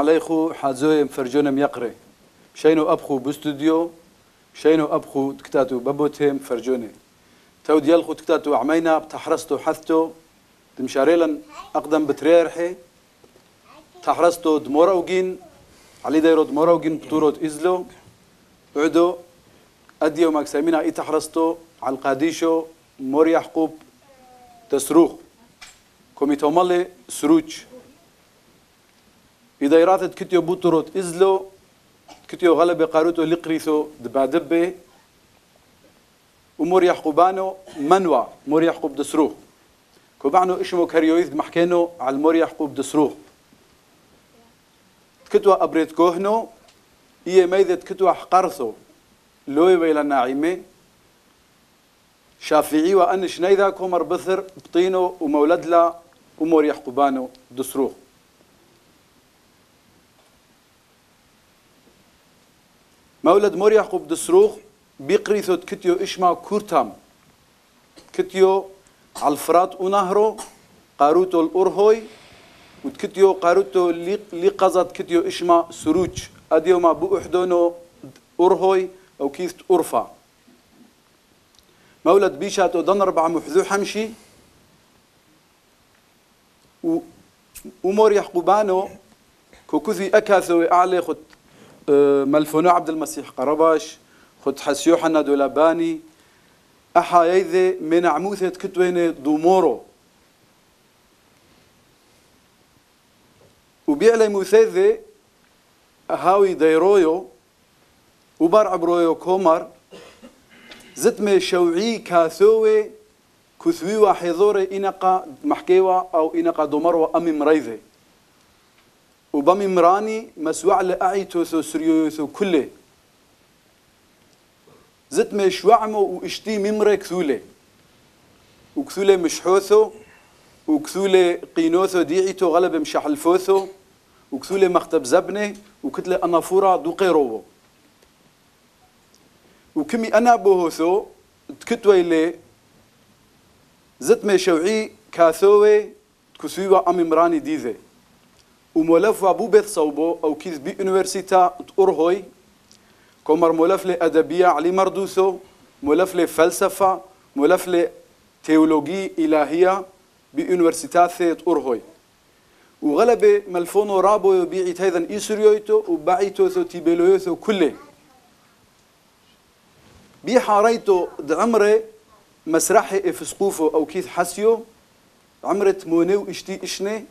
عليكم حازوي فرجونم يقري شينو أبخو باستوديو شينو أبخو تكتاتو ببوتهم فرجوني تو ديالخو تكتاتو عمينا بتحرستو حثتو تمشاريلا أقدم بتريرحي تحرستو دموروجين علي دايرو دموروجين بطورو إزلو عدو أديو ماكسامينا إي تحرستو على القاديشو موريا حقوب تسروخ كوميتو مالي سروج إذا يراتت كتيو بوتروت إزلو كتيو غلبة قاروتو لقريثو دبادبة ومور يحقوبانو منوى مور يحقوب دسروخ كوبعنو إشمو كاريويث محكينو على المور يحقوب دسروخ كتوا أبريت كوهنو إيه ميذت كتوا حقرثو لوي ويلا ناعمة شافعي وأن شنيذا كومر بثر بطينو ومولدلا ومور يحقوبانو دسروخ مولد مور يحقوب دسروخ بيقريثو كتيو إشما كورتام كتيو على الفرات ونهرو قاروتو الأرهوي وتكتيو قاروتو لقزت كتيو إشما سروج أديو ما بوحدونو أرهوي أو كيثت أرفا مولد بيشاتو دن 4 محذو حمشي ومور يحقوبانو كوكوذي أكاثو أعلي خد ملفونو عبد المسيح قرباش خد حسيو حنا دولاباني أحا يذي من عموثة كتوين دومورو وبيعلي موثيذي هاوي دايرويو وبار عبرويو كومر زتمي شوعي كاثوي كثويوا حضوري إنقا محكيوا أو إنقا دومروا أمي مريذي وبمي مراني مسوع لأعيتوثو سريوثو كله زتمي شوعمو واشتي ممري كثولي وكثولي مشحوثو وكثولي قينوثو ديعيتو غلب مشحلفوثو وكثولي مختب زبني وكتلي أنافورا دو قيروو وكمي أنا بوهوثو تكتوي لي زتمي شوعي كاثوي كثويوا أمي مراني ديذي ومولف أبو بيت صوبو أو كيز بي أونيفرسيتا أرهوي كومر مولف لي أدبية علي مردوثو مولف لي فلسفة مولف لي تيولوجي إلهية بي أونيفرسيتات أرهوي وغلبة ملفونو رابو يبيعيت هيدا إيسريويتو وباعيتوثو تيبيلويوثو كله بي حاريتو دعمري مسرحي إفسقوفو أو كيز حسيو عمرت مونيو اشتي اشني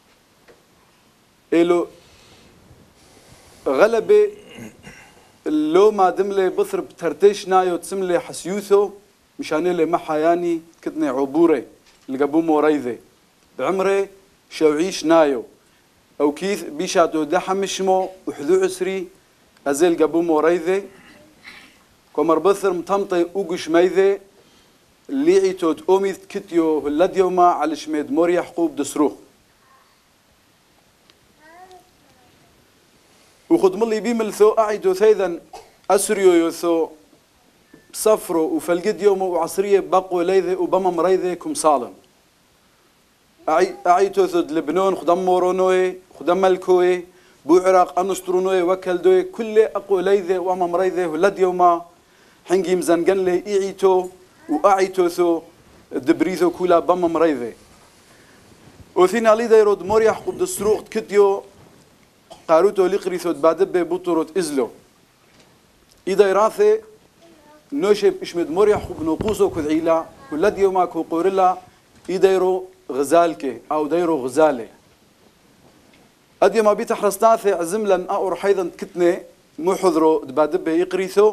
إلو غلبة لو ما دملي بثر بترتيش نايو تسملي حسيوثو مشان لي محياني كتني عبوري القبو موريذي بعمري شوعيش نايو أو كيث بيشاتو دحمشمو وحذو عسري أزيل قبو موريذي كومر بثر مطمطي أوقش ميذي ليعيتو تأوميث كتيو هلديوما على شميد مور يحقوب دسروخ وخد ملي بيملثو أعيدو ثيذا أسريو يوثو صفرو وفلقد يوم وعصرية بقوا ليذي وبما مريذي كم صالن أعيتو ثد لبنان خدم مورونوي خدم ملكوي بو عراق أنسترونوي وكلدوي كل أقوى ليذي وما مريذي ولد يوما حنجي مزنقن لي إعيتو وأعيتو ثو دبريثو كولا بما مريذي وثينا لي دايرود مور يحقب دسروق كتيو قاروتو لقريثو دبادبه بطروت إزلو إذا يراثي نوشب إشمد مور يحقب نوقوسو كذعيلا ولد يوما كو قورلا إدايرو غزالكي أو دايرو غزالي أدي ما بيتحرستاثي عزملا أور حيثا كتني محضرو دبادبه يقريثو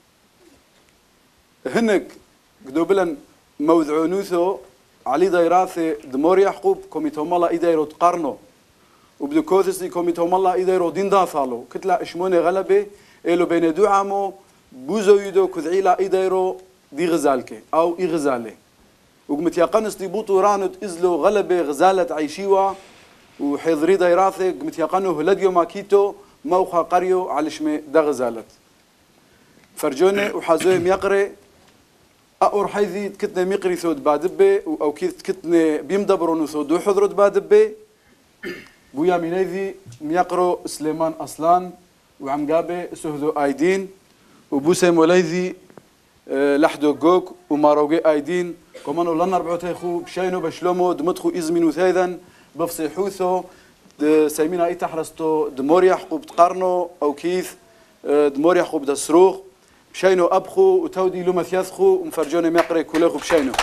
هنك قدوبلا موذعونوثو علي دايراثي دمور يحقوب كوميتو مالا إدايرو تقارنو وبدو كوثسي كوميتو مالا إدايرو دين داثالو كتلا إشموني غلبي إلو بين دو عامو بوزو يدو كذعيلا إدايرو دي غزالكي أو إي غزالي وقمت يقنس دي بوطو رانو إزلو غلبي غزالة عيشيوا وحيضري دايراثي قمت يقنو هلديو ماكيتو موخا قريو على شمي دا غزالت فرجوني وحازوي ميقري أور حيثي كتنا ميقري ثود بادبي أو كيف كتنا بيمدبرون ثود وحضروا بادبي بويا مينيذي ميقرو سليمان أصلان وعم قابي سهدو آيدين وبوسم وليذي لحدو جوك وماروجي آيدين كمان ولنا ربعوتي خو بشينو بشلومو دمتخو إزمينو ثيدا بفصي حوثو سيمينا إي تحرستو دموريا حقوب تقارنو أو كيث دموريا حقوب دسروخ بشينو أبخو وتودي لوما ثياثخو ومفرجوني ميقري كوليخو بشينو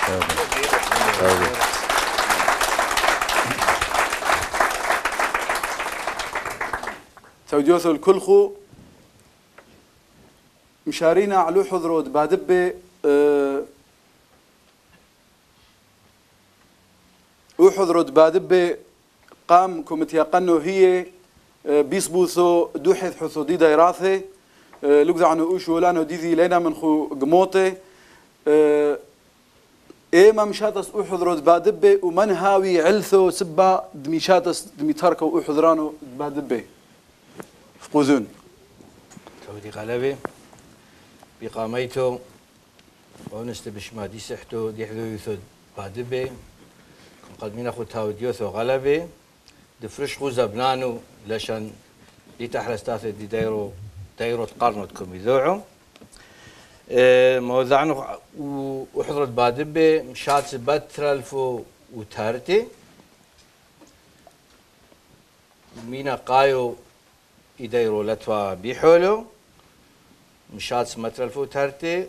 توديوثو الكلخو مشارينا علو حضرود بادبي وحضرود بادبي قام كومتيقنو هي بيسبوثو دوحث حثو دي دايراثي لقد عنو اوشو لانو ديذي لينا من خو قموتي ايما مشاتس وحضرود بادبي ومن هاوي علثو سبا دميشاتس دميتاركو وحضرانو بادبي فقوزون تودي غلبي بقاميتو ونست بشمادي سحتو دي حذو يثود بادبي قد من اخو تاوديوثو غلبي دفرش خو زبنانو لشان دي تحرس تاثي دي دايرو تقارنوتكم يذوعو موضعنو وحضرت بادبي مشات بترالفو وتارتي مينا قايو يدايرو لتوا بيحولو مشات مترالفو تارتي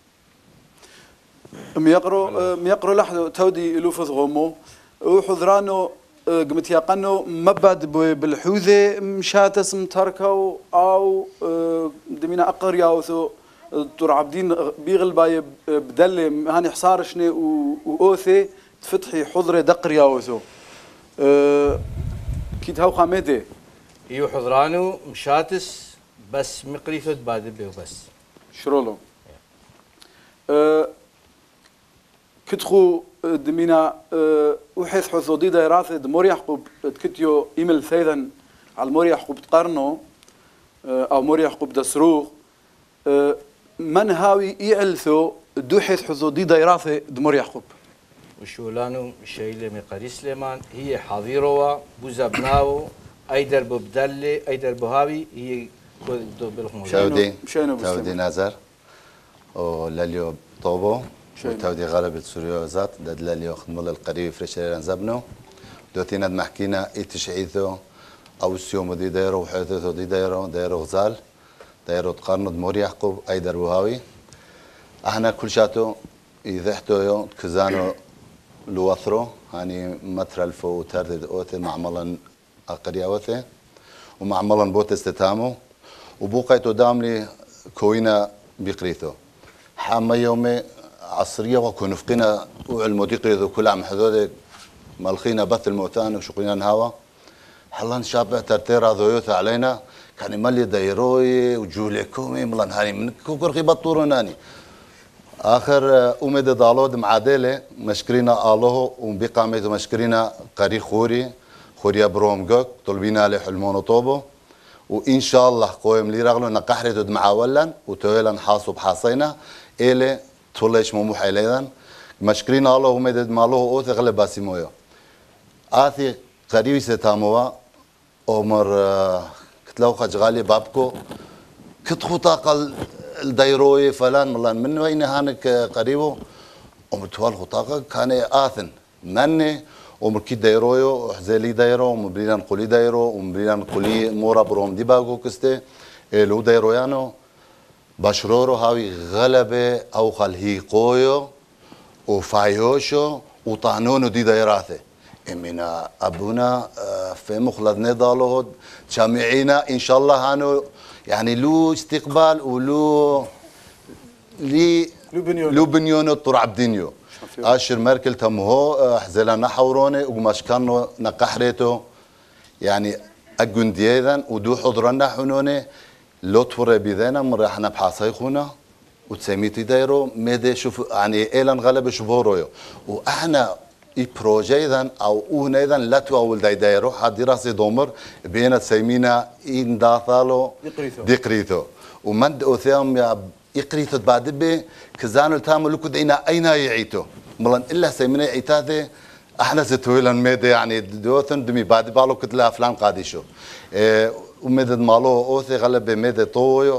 ميقرو لحظة تودي لوفث غومو وحضرانو قمت يقنو مباد بالحوذة مشاتس متركو أو دمينا أقريا وثو تور عبدين بيغل باي بدل هاني حصارشني وأوثي تفتحي حضرة دقريا وثو كيد هاو خامدي يو حضرانو مشاتس بس مقريثو بادبي وبس شرولو كتخو دمينا وحيث حثو دي دايراثي دمور يحقوب تكتيو إيميل ثيذا على المور يحقوب تقارنو أو مور يحقوب دسروغ من هاوي يعلثو دوحيث حثو دي دايراثي دمور يحقوب وشولانو شيلة مقاري سليمان هي حظيروا بوزبناو أيدر ببدلي أيدر بهاوي هي كودو بالخمول تودي نازر ولاليو طوبو وتودي غلبة سوريا ذات دلاليو خدمة القريب فريشيران زبنو دوتينا محكينا إتشعيثو أو السيوم دي دايرو وحيثو دي دايرو غزال دايرو تقارنو دمور يحقوب أيدر بهاوي احنا كل شاتو يذحتو يو كزانو لوثرو هاني مترالفو وتردد اوتي معملا اقرياوثي ومعملا بوت استتامو وبوقيتو داملي كوينا بقريتو حاما يومي عصرية وكنفقنا والمديقي ذو كل عام حدود ملخينا بث الموتان وشقينا الهوا حلان شابع ترتيرا ذويوث علينا كان يملي دايروي وجوليكومي ملان هاني من كوكر غيبطورو ناني آخر أمد دالود معادلة مشكرينا الله وبقامت مشكرينا قري خوريا برومجوك طلبينا له حلمون طوبو وإن شاء الله قويم لي رغلو نقحرت دمعاولا وتويلا حاسب حاصينا إلي توليش مموح إليذا مشكرينا الله ومدد ماله أوثي غلب باسيمويو آثي قريبي ستاموا أمر كتلو خجغالي بابكو كتخو طاقة الدايروي فلان ملان من وين هانك قريبو ومتوال خطاقة كان آثن مني ومركي دايرويو حزالي دايرو ومبرينا نقولي دايرو ومبرينا نقولي مورا بروم دي باغو كستي لو دايرويانو بشرورو هاوي غلبة أو خلهي قويو وفايوشو وطعنونو دي دايراثي إمنا أبونا في مخلط نضالو جامعينا إن شاء الله هانو يعني له استقبال ولو لو بنيونو طور عبدينيو اشر ميركل تمهو حزلنا حوروني وماش كانوا نقحريتو يعني اجنديذا ودو حضرنا حنوني لو تفر بيذنا مرحنا بحاصيخونا وتسميتي دايرو ميدي شوف يعني ايلان غلب شبورويو واحنا اي بروجيذا او اونيذا لا تواول دايرو حد راسي دومر بين سيمينا ان داثالو ديقريتو ومد اوثيام يقريتو بعد بي كزانو تامل كدينا اين يعيتو ملان الا سيمينا عيتاثي احنا ستويلن ميدا يعني دوثن دمي بعد بالو كتلا افلام قاديشو ومدد مالو اوثي غلب ميدا طوي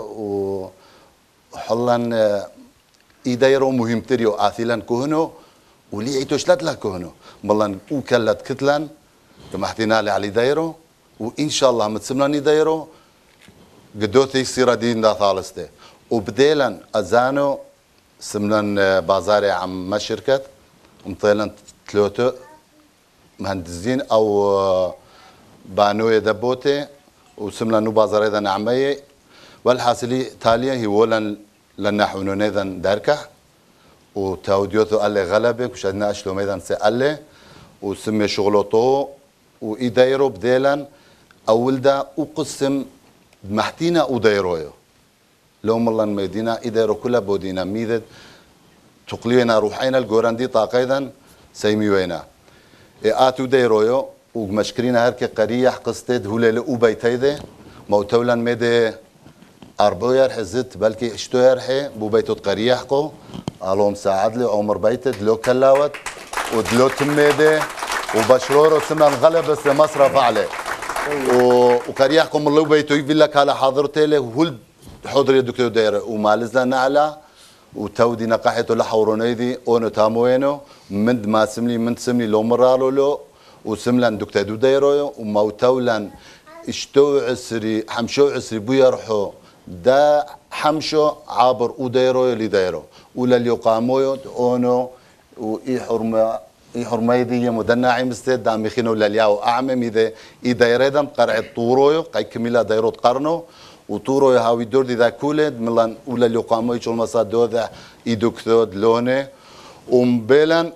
وحلن ايدايرو مهم تريو اثيلن كهنو ولي عيتوش لاتلا كهنو ملن وكلت كتلن تمحتينا لي علي دايرو وان شاء الله متسمناني دايرو قدوتي سيرا دين دا ثالثته وبديلا ازانو سمنان بازاري عم ما شركه ومطيلن ثلاثه مهندسين او بانويه دبوتي وسمنا نو بازار ايضا نعميه والحاصلي تاليا هي ولن لنحو ايضا داركه وتاوديوتو اللي غلبك وشدنا اشلو ايضا سالي وسمي شغلوتو وايدايرو بديلا اول دا وقسم محتينا ودايرويو لو ملان ميدينا ايدايرو كلها بودينا ميدد تقلينا روحينا الجوراندي طاقيدا سيميوينا اتو دايرويو ومشكرينا هركي قريح قصتد هولي وبيتيده موتولا ميدي أربوير حزت بلكي اشتوير حي بو بيتو قريحكو الو مساعد لي عمر بيتد لو كلاوت ودلو تميدي وبشرورو سمنا الغلب مصرف عليه وقريحكم اللي بيتو يقول لك على حاضرتي له هول حضر الدكتور دايره ومالزنا نعلى وتودي نقحته لحورونيدي اونو تاموينو من ما سملي من سملي لو مرالو له وسملان دكتور دايرو وموتولان اشتو عسري حمشو عسري بيرحو دا حمشو عابر ودايرو اللي دايرو ولا اللي قامويو اونو واي حرمه اي حرميدي مدنعي مستد دام يخينو للياو اعمم اذا دايردم قرع طورويو قاي كميلا دايرو قرنو وطورو هاوي دور دي ذا كولد ملان ولا اللي قاموي شو المصاد دو ذا يدكتود لونه ومبلن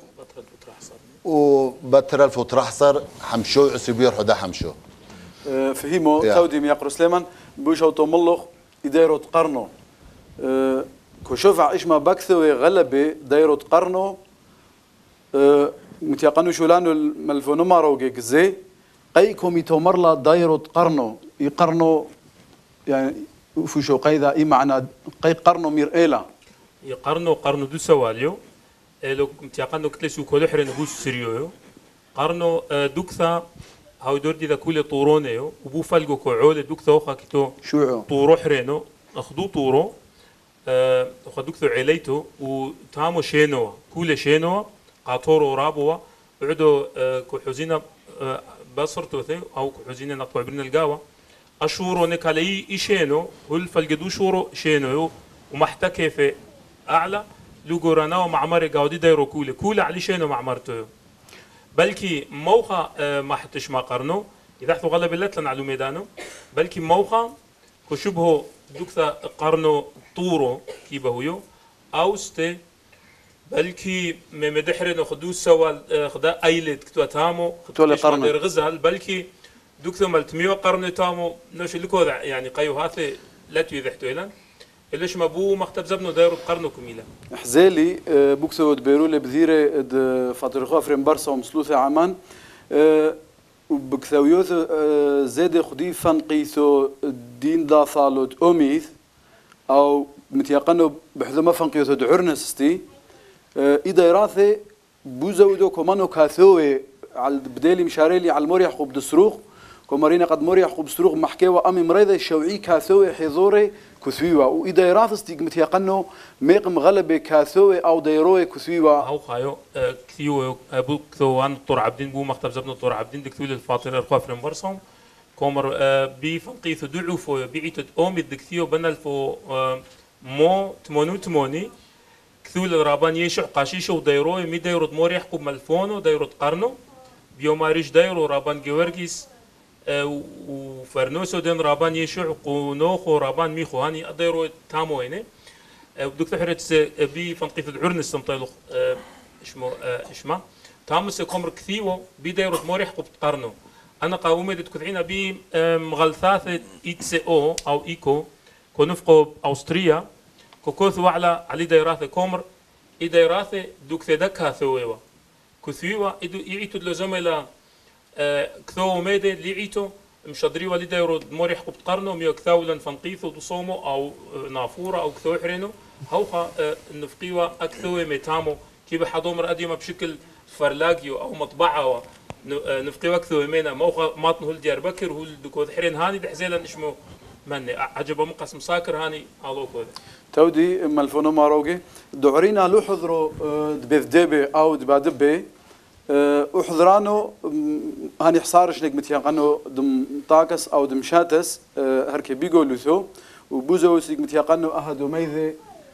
وبتر الفترحصر حمشو عسبير حدا حمشو فهمو تودي ميقر سليمان بوشو توملخ يدايرو تقرنو كشوفع ايش ما بكثوي غلبه دايرو تقرنو متيقنو شولانو الملفونو ماروجي زي قيكم يتومرلا دايرو تقرنو يقرنو يعني فشو قيدا اي معنى قي قرنو ميرئيلا قرنو دو سواليو لو متيقنو كتلسو كولحر نبوس سريو قرنو دوكثا هاو دور دي ذا كل طورونيو وبو فالجو كوعول دوكثا وخا كيتو شوعو طورو حرينو اخدو طورو وخدوكثو عليتو وتامو شينو كل شينو قاطورو رابوا بعدو كحوزينا بصرتو ثي او كحوزينا نقطع بين القاوه اشورو نكالي ايشينو هل فالقدو شورو شينو ومحتكي في اعلى لوغورانا ومعمري قاودي دايرو كوله علي شينو معمرتو بلكي موخا ما حتش ما قرنو اذا حثو غلب اللتلن على ميدانو بلكي موخا كشبهو دوكثا قرنو طورو كيبهويو اوستي بلكي مدحرن خدو سوال خدا ايلت كتو تامو كتو قرن غزال بلكي دوكثو ملتميو قرن تامو نوش لكو يعني قيو هاثي لا تيذحتو الان ليش ما بو مختب زبنو دايرو قرنو كميلا حزالي بوكسو بيرولي بذيره فاترخو افرين برسا ومسلوثة عمان وبكثاويوث زاد خدي فنقيثو دين دا ثالوت اوميث او متيقنو بحذو فنقيثو دعرنستي إذا راثي بوزودو كمانو كاثوي على بدالي مشاريلي على الموريح خوب دسروخ كمارينا قد موريح خوب دسروخ محكيوا أمي مريضة الشوعي كاثوي حضوري كثويوا وإذا راثي استيقمت يقنو ميقم غلبة كاثوي أو ديروي كثويوا أو خايو كثيو أبو كثو عن طور عبدين بو مختب زبنا طور عبدين دكتول الفاطر الخوف برصهم كومر بفنقيثو دعوفو بيعيتو أومي دكثيو بنالفو مو تمونو تموني كثول الرابان يشع قاشيشو دايروي مي دايرو موريح قب ملفونو دايرو قرنو بيوماريش دايرو رابان جيورجيس وفرنوسو دين رابان يشع قونوخو رابان ميخو هاني دايرو تامو هنا بدك حرت بي فنقيف العرن استمطيلو اشما تامس كومر كثيو بي دايرو موريح قب قرنو انا قاومه تكثعينا بي مغلثاثه ايتس او او ايكو كونفقو اوستريا كوكوثو على دايراثي كومر اي دايراثي دوك ثدكها ثويوا كثيوا ايدو يعيتو لزملا كثو ميدي اللي يعيتو مشادريوا لي دايرو موريح قبط قرنو ميو كثاولا فنقيثو تصومو او نافوره او كثو حرينو هوخا نفقيوا اكثوي ميتامو كي بحضومر اديما بشكل فرلاقيو او مطبعه نفقي وقته يمينا موقع ماطن هول ديار بكر هول دكود حرين هاني دحزيلا اشمو مني عجبه مقسم ساكر هاني علو كود تودي ملفونو ماروجي دعرينا لو حضروا دبذدبه او دبادبه وحضرانو هاني حصارش نك متيقنو دم طاقس او دم شاتس هركي بيقولوا ثو وبوزو سيك متيقنو اهدو ميذي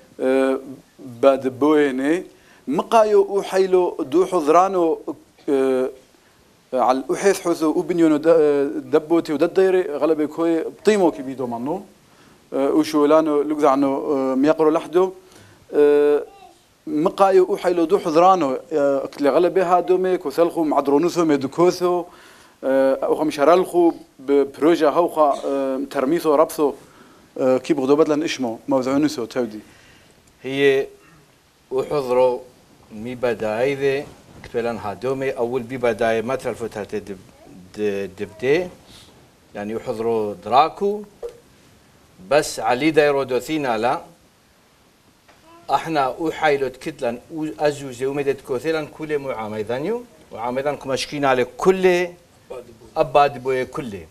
بادبويني مقايو وحيلو دو حضرانو على وحيث حثو وبنيونو دبوتي ودديري غلبي كوي بطيمو كي بيدو منو وشولانو لقد عنو ميقرو لحدو مقايو وحيلو دو حضرانو اللي غلبي هادو ميك وثلخو معدرونوثو ميدوكوثو او مشارلخو ببروجا هوخا ترميثو ربثو كي بغدو بدلن اشمو موضوعنوثو تودي هي وحضروا مي بداية كتبلان هادومي أول ببداية مثل فترة دبدي يعني يحضروا دراكو بس علي دايرو دوثينا لا احنا وحايلوت كتلان أزوزي ومدد كوثيلان كل معاميدانيو وعاميدان كمشكين على كل أباد بوي كله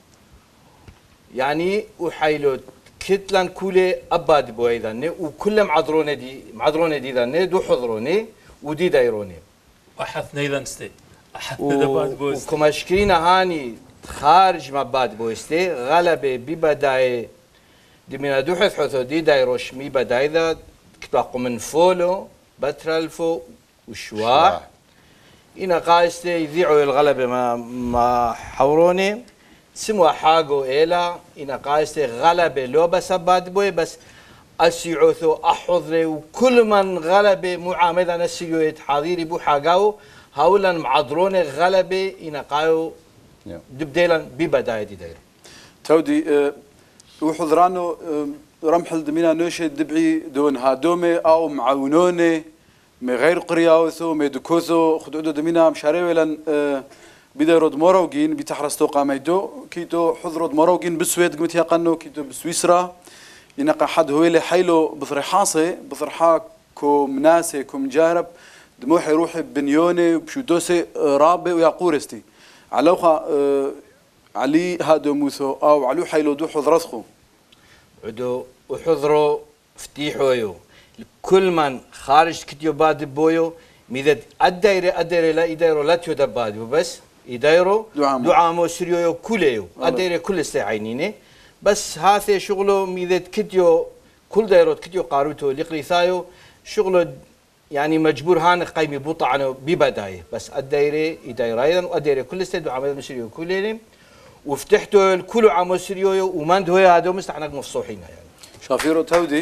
يعني وحايلوت كتلان كله أباد بوي ذني وكل معذرونة دي ذني دو حضروني ودي دايروني احثنا اذا نستي احثنا باد بوست وكمشكين هاني خارج ما باد بوستي غلبة ببداية دي من دوحث حثو دي دايروش مي بداية ذا كتبقوا من فولو بترالفو وشواح إنا قايستي يذيعوا الغلبة ما حوروني سموا حاجو إلا إنا قايستي غلبة لو بس باد بوي بس أسيعوثو أحضري وكل من غلبة معاملة نسيويت حاضيري بو حاجاو هاولا معذروني غلبة إنا قايو دبديلا ببداية دي داير تودي وحضرانو رمحل دمينا نوشي دبعي دون هادومي أو معاونوني من غير قرياوثو ميدوكوثو خدودو دمينا مشاريويلا بدايرود موروجين بتحرستو قاميدو كيتو حضرود موروجين بسويد قمت يقنو كيتو بسويسرا ينقى حد هو اللي حيلو بثرحاصي بثرحا كوم ناسي كوم جارب دموحي روحي بنيوني بشودوسي رابي ويا قورستي علوخا علي هادو موثو او علو حيلو دو حضرسخو عدو وحضروا فتيحويو كل من خارج كتيو باد بويو ميدد الدايرة لا يدايرو لا تيو دبادو بس يدايرو دعامو سريو كليو الدايرة كل استعينيني بس هذا شغله ميدد كتيو كل دايروت كتيو قاروتو لقريثايو شغله يعني مجبور هان قيمي بوطع عنه ببداية بس الدايرة يدايرو أيضا والدايرة كل استعيني دعامو سريو كليني وفتحتوا الكل عمو سريو ومن دهوي هادو مستحنق مفصوحين يعني شافيرو تودي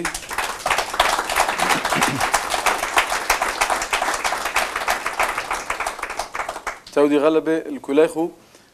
تودي غلبة الكلايخو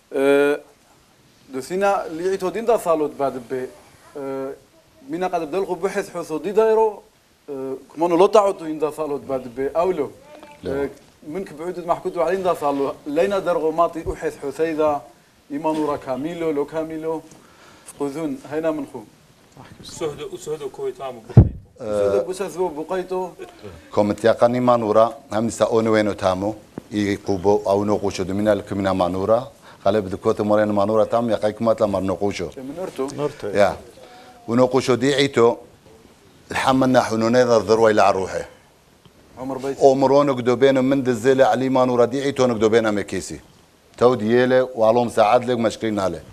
دوثينا اللي عيتو دين دا صالوت بعد بي مينا قد بدلخو بحث حثو دي دايرو كمانو لو تعودو دين دا صالوت بعد بي أولو منك بعودت محكوتو علين دا صالو لينا درغو ماطي أحث حثيدا إيمانورا كاميلو لو كاميلو فقذون هينا منخو سهدو كوي تامو سهدو بسثو بقيتو كومنت يقني مانورا هم نساونو وينو تامو يقوبو او نوقوشو دمينا لكمنا مانورا غالب دكوت مرين مانورا تام يقايكم ماتلا مرنوقوشو نورتو يا ونوقوشو دي عيتو الحملنا حنون ذا الذروه الى روحه عمر بيت عمرون قدوبين من دزيله علي مانورا دي عيتو قدوبين مكيسي تو دياله وعلوم ساعد لك مشكلين عليه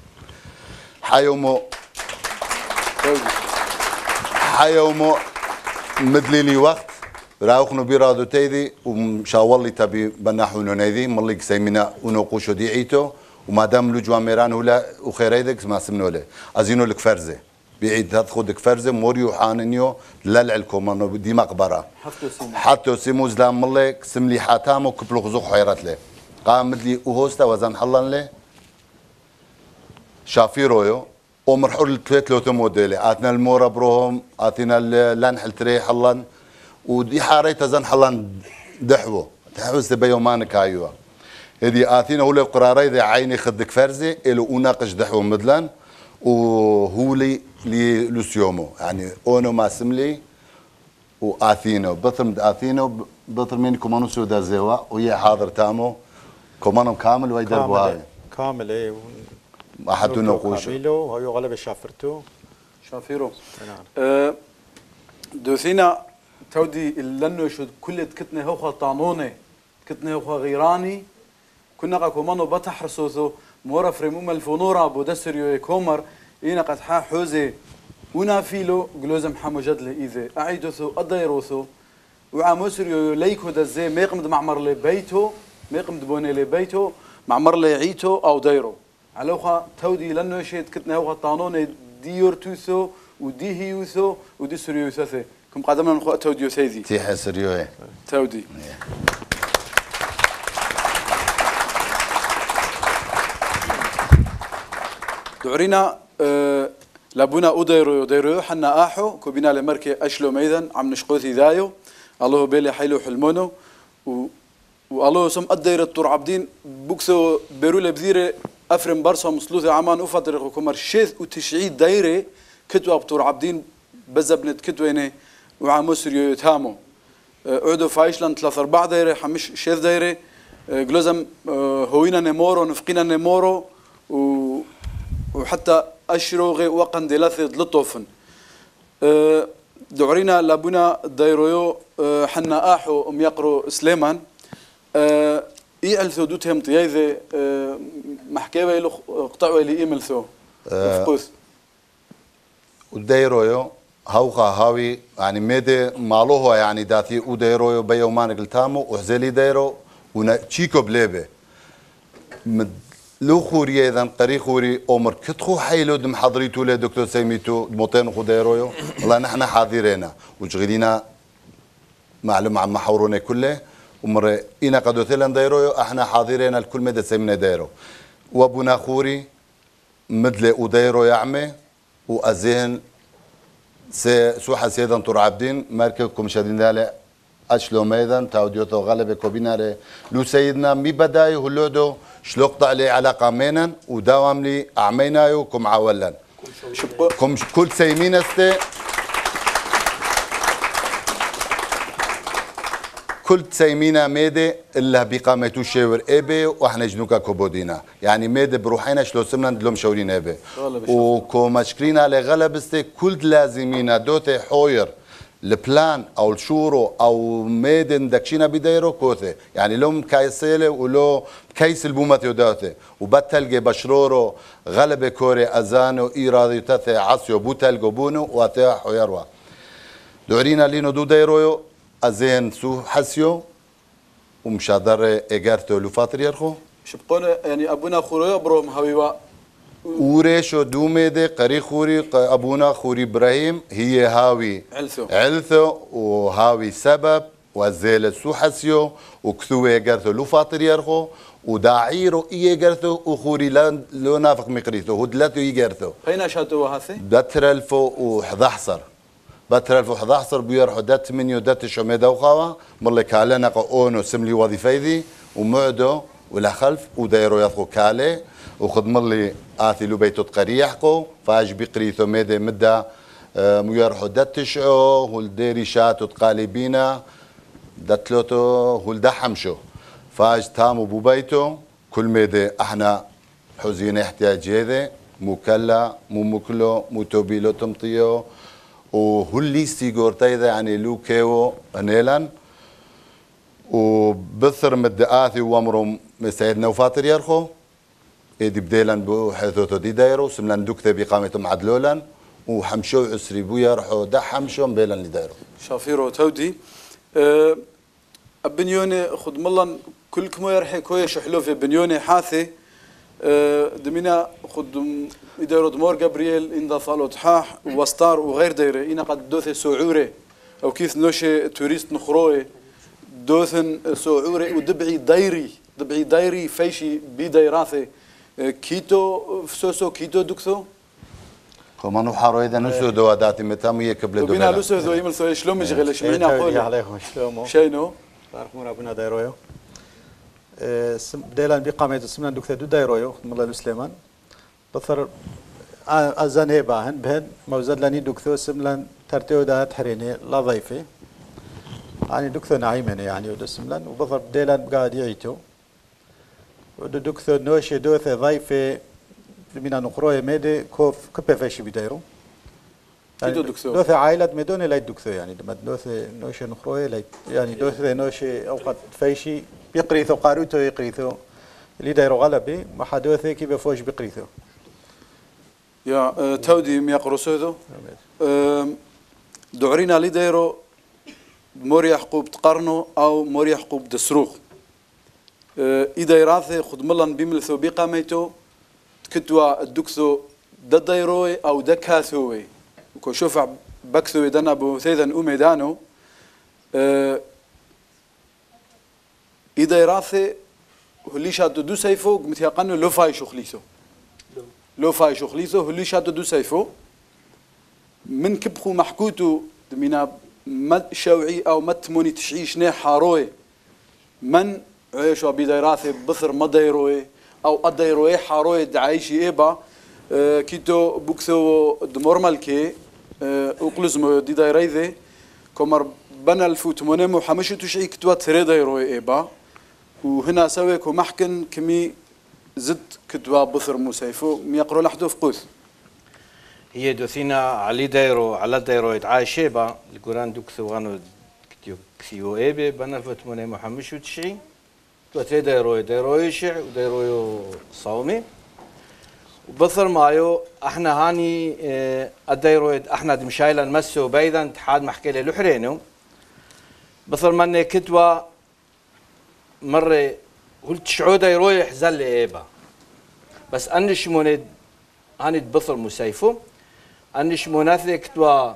حيومو مدليلي وقت راوخنو بيرادو تيدي ومشاولي تبي بناحونو نيدي ملي سيمنا ونوقوشو دي عيتو وما دام لو جواميران ولا وخيريدك ما سمنو له ازينو لك فرزه بعيد تاخذك فرزه موريو حاننيو للع الكومانو دي مقبره حتى سيموز لام ملي سملي حاتامو كبلو خزو خيرات له قام مدلي وهوستا وزن حلان له شافيرويو ومرحول ثلاث موديل اتنا المورا بروهم اتينا اللانحل تري حلان ودي حاريت زن حلان دحوه تحوس بيومانك ايوه هذه اثينا هو قراري ذا عيني خدك فرزي الو اناقش دحوه مدلان وهو لي لوسيومو يعني اونو ما سملي وآثينو بثر مد آثينو بثر من كومانو سودا زوا وهي حاضر تامو كومانو كامل ويدر بوهاي كامل ايه أحدو نقوش وهي غلب شافرتو شافيرو نعم دوثينا تودي لانه شو كل كتنا هوخا طانوني كتنا هوخا غيراني كنا قاكومانو بتحرسوثو مورا فريموم الفونورا بودسريو كومر إينا قد حوزي ونا فيلو جلوزم حمو جدل إذا أعيدوثو أديروثو وعاموسريو ليكو دزي ميقمد معمر لبيتو ميقمد بوني لبيتو معمر ليعيتو أو ديرو علوخا تودي لانه شيت كتنا هوخا طانوني ديورتوثو وديهيوثو وديسريوثو كم قدمنا نخو توديو سيدي تيح سريوه تودي دعرينا لابونا أوديرو حنا آحو كوبينا لمركي أشلو ميدان عم نشقوثي ذايو الله بيلي حيلو حلمونو والله سم أدير الطور عبدين بوكسو بيرولة بذيرة أفرم برصة مصلوثة عمان أفضل كمر شيث وتشعيد دايرة كتوا بطور عبدين بزبنت كتوينه وعاموسر يتهامو عودو فايشلان 3-4 دايرة حمش شيث دايرة جلوزم هوينا نمورو نفقينا نمورو وحتى أشروغي وقن دلاثة لطوفن دعرينا لابونا دايرويو حنا آحو يقرو سليمان يعلثو دوتهم طيايذة محكيوة يلو قطعوا اللي يملثو فقوث ودايرويو هاوخا هاوي يعني ميدي مالوها يعني داتي ودايرويو بيومان قلتامو وحزيلي دايرو ونشيكو بليبه لو خوري اذا قري خوري عمر كتخو حيلو دم حضريتو له دكتور سيميتو موتين خو دايرويو والله نحن حاضرين وشغلينا معلوم عن محورونه كله ومر إنا قدو ثلن دايرويو احنا حاضرين الكل مدى سيمنا دايرو وابونا خوري مدل ودايرو يعمي وازين سوحة سيدان طور عبدين مركبكم شادين دالي أشلو ميدان تاوديوتو غلبة كوبيناري لو سيدنا مي بداي هلودو شلوقت عليه علاقة مينا وداوم لي أعمينايو كم عولا كم كل سيمين استي كل سيمينا ميدي إلا بقامتو شاور إبي وإحنا جنوكا كوبودينا يعني ميدي بروحينا شلو سمنا دلوم شاورين إبي وكو مشكرينا لغلب استي كل لازمينا دوتي حوير البلان او الشورو او ميدن دكشينا بدايرو كوثي يعني لهم كايسيله ولو كيس البومات يوداته وبتلقي بشرورو غلبه كوري ازانو ايرادي تثي عصيو بوتلقو بونو واتاح ويروى دورينا لينو دو دايرويو ازين سو حسيو ومشادر ايجارتو لفاتر يرخو شبقون يعني ابونا خوريو بروم هاويوا وريشو دوميدي قري خوري ابونا خوري ابراهيم هي هاوي علثو وهاوي سبب وزيل سوحسيو وكثوه يقرثو لو فاطر يرخو وداعيرو يقرثو وخوري لو نافق مقريثو هدلتو يقرثو هينا شاتو هاثي بترلفو وحضحصر بترلفو حضحصر بيرحو دات منيو دات شميدا وخاوا مالي كالنا اونو سملي وظيفي ذي ومعدو ولا خلف ودايرو يثقو كالي وخدم لي آثي لو بيتو تقريحكو فاج بقريثو ميدي مدى ميرحو دتشعو هول ديري شاتو تقالبينا دتلوتو هول دحمشو فاج تامو بوبيتو كل ميدي احنا حزين احتياج هذا مكلا مو مكلو مو توبيلو تمطيو وهول ليستي قورتايدا يعني لو كيو هنيلان وبثر مد آثي وامرو سيدنا وفاتر يرخو إيدي بديلان بو حيثوتو دي دايرو سملان دوكتا بقامتهم عدلولان وحمشو عسري بويا رحو دا حمشو مبيلان اللي دايرو شافيرو تودي بنيوني خد ملان كلكم يرحي كوية شحلو في بنيوني حاثي دمينا خد يدايرو دمور جابرييل إن ضفالو تحاح وستار وغير دايرة إنا قد دوثي سوعوري أو كيف نوشي توريست نخروي دوثن سوعوري ودبعي دايري فيشي بيدايراثي كيتو فسوسو كيتو دكتو كمان وحارو إذا نسو دواداتي متامية قبل دولا وبينا لسو ذو يمل سوي شلون مشغل شمعنا قول عليكم شلومو شينو باركم ربنا دايرويو ديلان بقامة سمنا دكتور دو دايرويو مالله سليمان بثر أزان هي باهن بهن موزد لاني دكتور سملان ترتيو دا تحريني لا ضيفي يعني دكتور نعيمنا يعني ودسملان وبضرب ديلان قاعد يعيتو ودو دكتور نوشي دوثة ضيفة من نقروه ميدي كوف كبه فيش بدايرو كيدو دكتور دوثة عائلة ميدوني لايت دكتور يعني لما دوثة نوشي نقروه لايت يعني دوثة نوشي أوقات فيشي يقريثو قاروتو يقريثو اللي دايرو غلبي ما حدوثة كيف فوش بقريثو يا تودي ميقرسو ذو دعرينا لي دايرو موري حقوب تقرنو او موري حقوب دسروخ اذا يراثي خد ملن بملثو بقاميتو تكتوا الدكثو دايروي او دكاثوي وكو شوفع بكثو دنا ابو ثيذا اوميدانو اذا يراثي هلي شاد دو سيفو متيقنو لو فاي شخليسو لو فاي شخليسو هلي شاد دو سيفو من كبخو محكوتو دمينا مد شوعي او متموني تشعيش نه حاروي من عيشو بدايراثي بثر مدايروي او ادايروي حاروي دعايشي ايبا كيتو بوكسو دمورمالكي اقلزمو دي دايريذي كومر بنا الفوتمونيم وحمشو تشعي كتوا تري دايروي ايبا وهنا سويكو محكن كمي زد كتوا بثر مسيفو ميقرو لحدو في قوث هي دوثينا على دايرو على دايرو يدعى شيبا القران دوك ثوانو كثيو ايبي بنا الفتموني محمش وتشعي توتي دايرو يشع ودايرو صومي وبثر مايو احنا هاني الدايرو احنا دمشايلا نمسو بيضا اتحاد محكي له لحرينو بثر مني كتوا مره قلت شعو دايرو يحزل لي ايبا بس انش موني هاني بثر مسيفو انش مناثي كتوا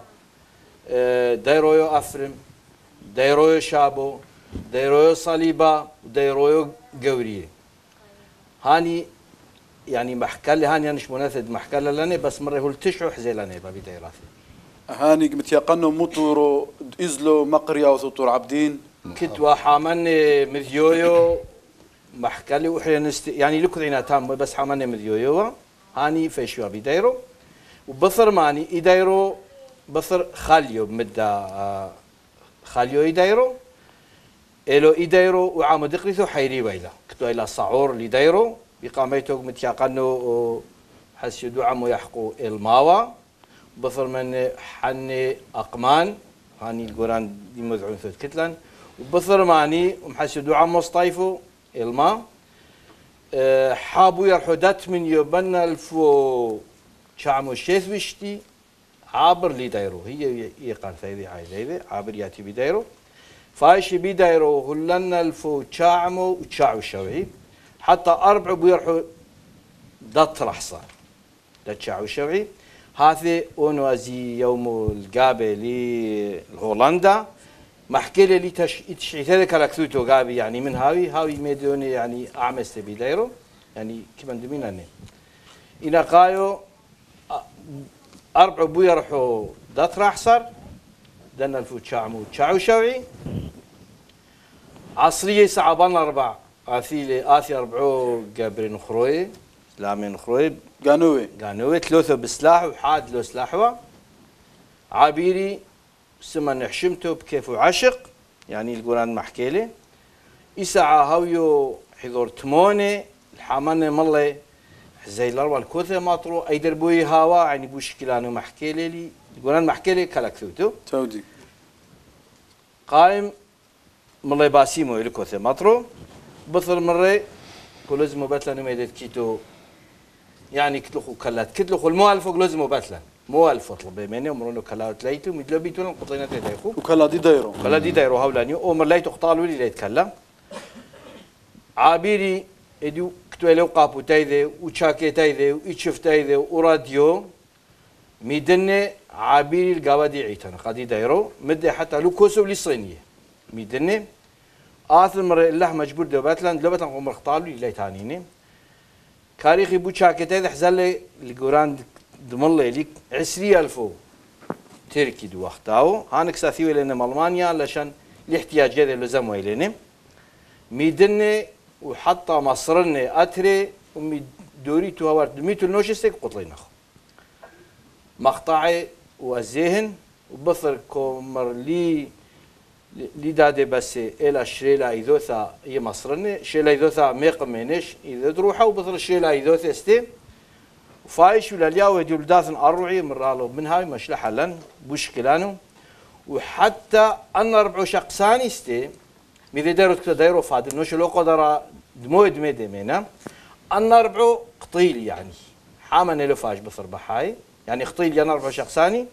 دايرويو افرم دايرويو شابو دايرويو صليبا ودايرويو قوريه هاني يعني محكلة هاني انش مناثي محكلة لاني بس مرة هو التشعو حزيلاني بابي دايراثي هاني قمت يقنو مطورو ازلو مقريا وثطور عبدين كتوا حامني مذيويو محكلة وحيا يعني لكو عينا تام بس حامني مذيويو هاني فيشوا بدايرو وبثر ماني يدايرو بثر خاليو بمدة خاليو يدايرو إلو يدايرو وعامد قريثو حيري ويلا كتو إلى صعور اللي دايرو بقاميتو متياقنو حس يدو عمو يحقو الماوا بثر من حني أقمان هاني القران دي مذعون ثوت كتلان وبثر ماني ومحس يدو عمو صطيفو الماء حابو يرحدات من يبنى الفو شعمو شيث بشتي عابر لي دايرو هي يقال ثيذي عاي ذيذي عابر ياتي بدايرو فايش بدايرو هلنا الفو شعمو وشعو الشوعي حتى أربع بيرحو دات رحصار دات شعو الشوعي هذا أونوازي يوم القابة لهولندا محكي لي تشعيث هذا كاركتوتو قابي يعني من هاوي ميدوني يعني أعمس بدايرو يعني كمان دمينا إلى قايو أربع بيرحو دات رحصر دنا الفو شعمو شعو شوعي عصرية صعبان أربع آثي أربعو قابري نخروي سلامي نخروي قانوي ثلاثة بسلاح وحاد له سلاحوا عابيري سما نحشمته بكيف عشق يعني القرآن محكي لي إسعى هاويو حضور تموني الحامان مالي زي الأربع الكوثة ماطرو أي دربوي هوا يعني بوش كلانو محكي لي القرآن محكي لي كلاكثوتو تودي قائم مالي باسيمو الكوثة ماطرو بثر مرة كلزمو باتلا نميدت كيتو يعني كتلخو كلات كتلخو المؤلف كلزمو باتلا مؤلف طلب مني ومرونو كلات ليتو مدلو بيتون قطينا تلايخو وكلا دي دايرو هولانيو أمر ليتو اختالوا لي يتكلم عابيري اديو كتويلو قابو تايذي وشاكي تايذي ويتشف تايذي وراديو ميدني عابيري القوادي عيتنا قادي دايرو مدي حتى لو كوسو للصينية ميدني آثر مرة الله مجبور دو باتلان دلو باتلان قمر اختالوا لي تانيني كاريخي بو شاكي تايذي حزالي القران دمالي ليك 20,000 تركي دو وقتاو هانك ساثيو لنا ألمانيا علشان الاحتياج هذا لزم ويلنا ميدني وحتى مصرنا أتري ومدوريتو هوار دميتو النوشستك قطلينخ مقطعي والذهن وبثر كومر لي لداده بس إلى شريلا إذوثا هي مصرني شريلا إذوثا ميقمينش إذا تروحوا بطل شريلا إذوثا استي فايش ولا الياو يدي ولداثن أروعي مرالو من هاي مشلحة لن بوشكلانو وحتى أن ربعو شقساني استي ميذا دايرو تكتا دايرو فادر نوش لو قدر دمو دمي دمينا أن ربعو قطيل يعني حاما نلفاش بصر بحاي يعني قطيل يا ربعو شقساني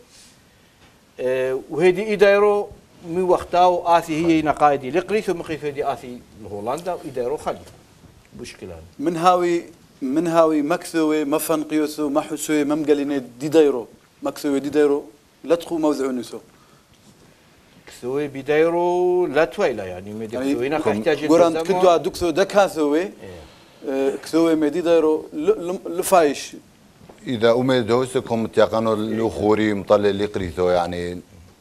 وهيدي إدايرو مي وقتاو آثي هي نقايدي لقريثو مقريثو هيدي آثي لهولندا وإدايرو خلي بوشكلانو من هاوي مكثوي مفن قيوثو محسوي ممقليني دي دايرو مكثوي دي دايرو لا تخو موزعو نسو كثوي بدايرو لا تويلا يعني مدي كثوي نحتاج قران كدوا دكثو دكاثوي كثوي مدي دايرو لفايش إذا أمد هوسكم تيقنوا الأخوري مطلع اللي قريثو يعني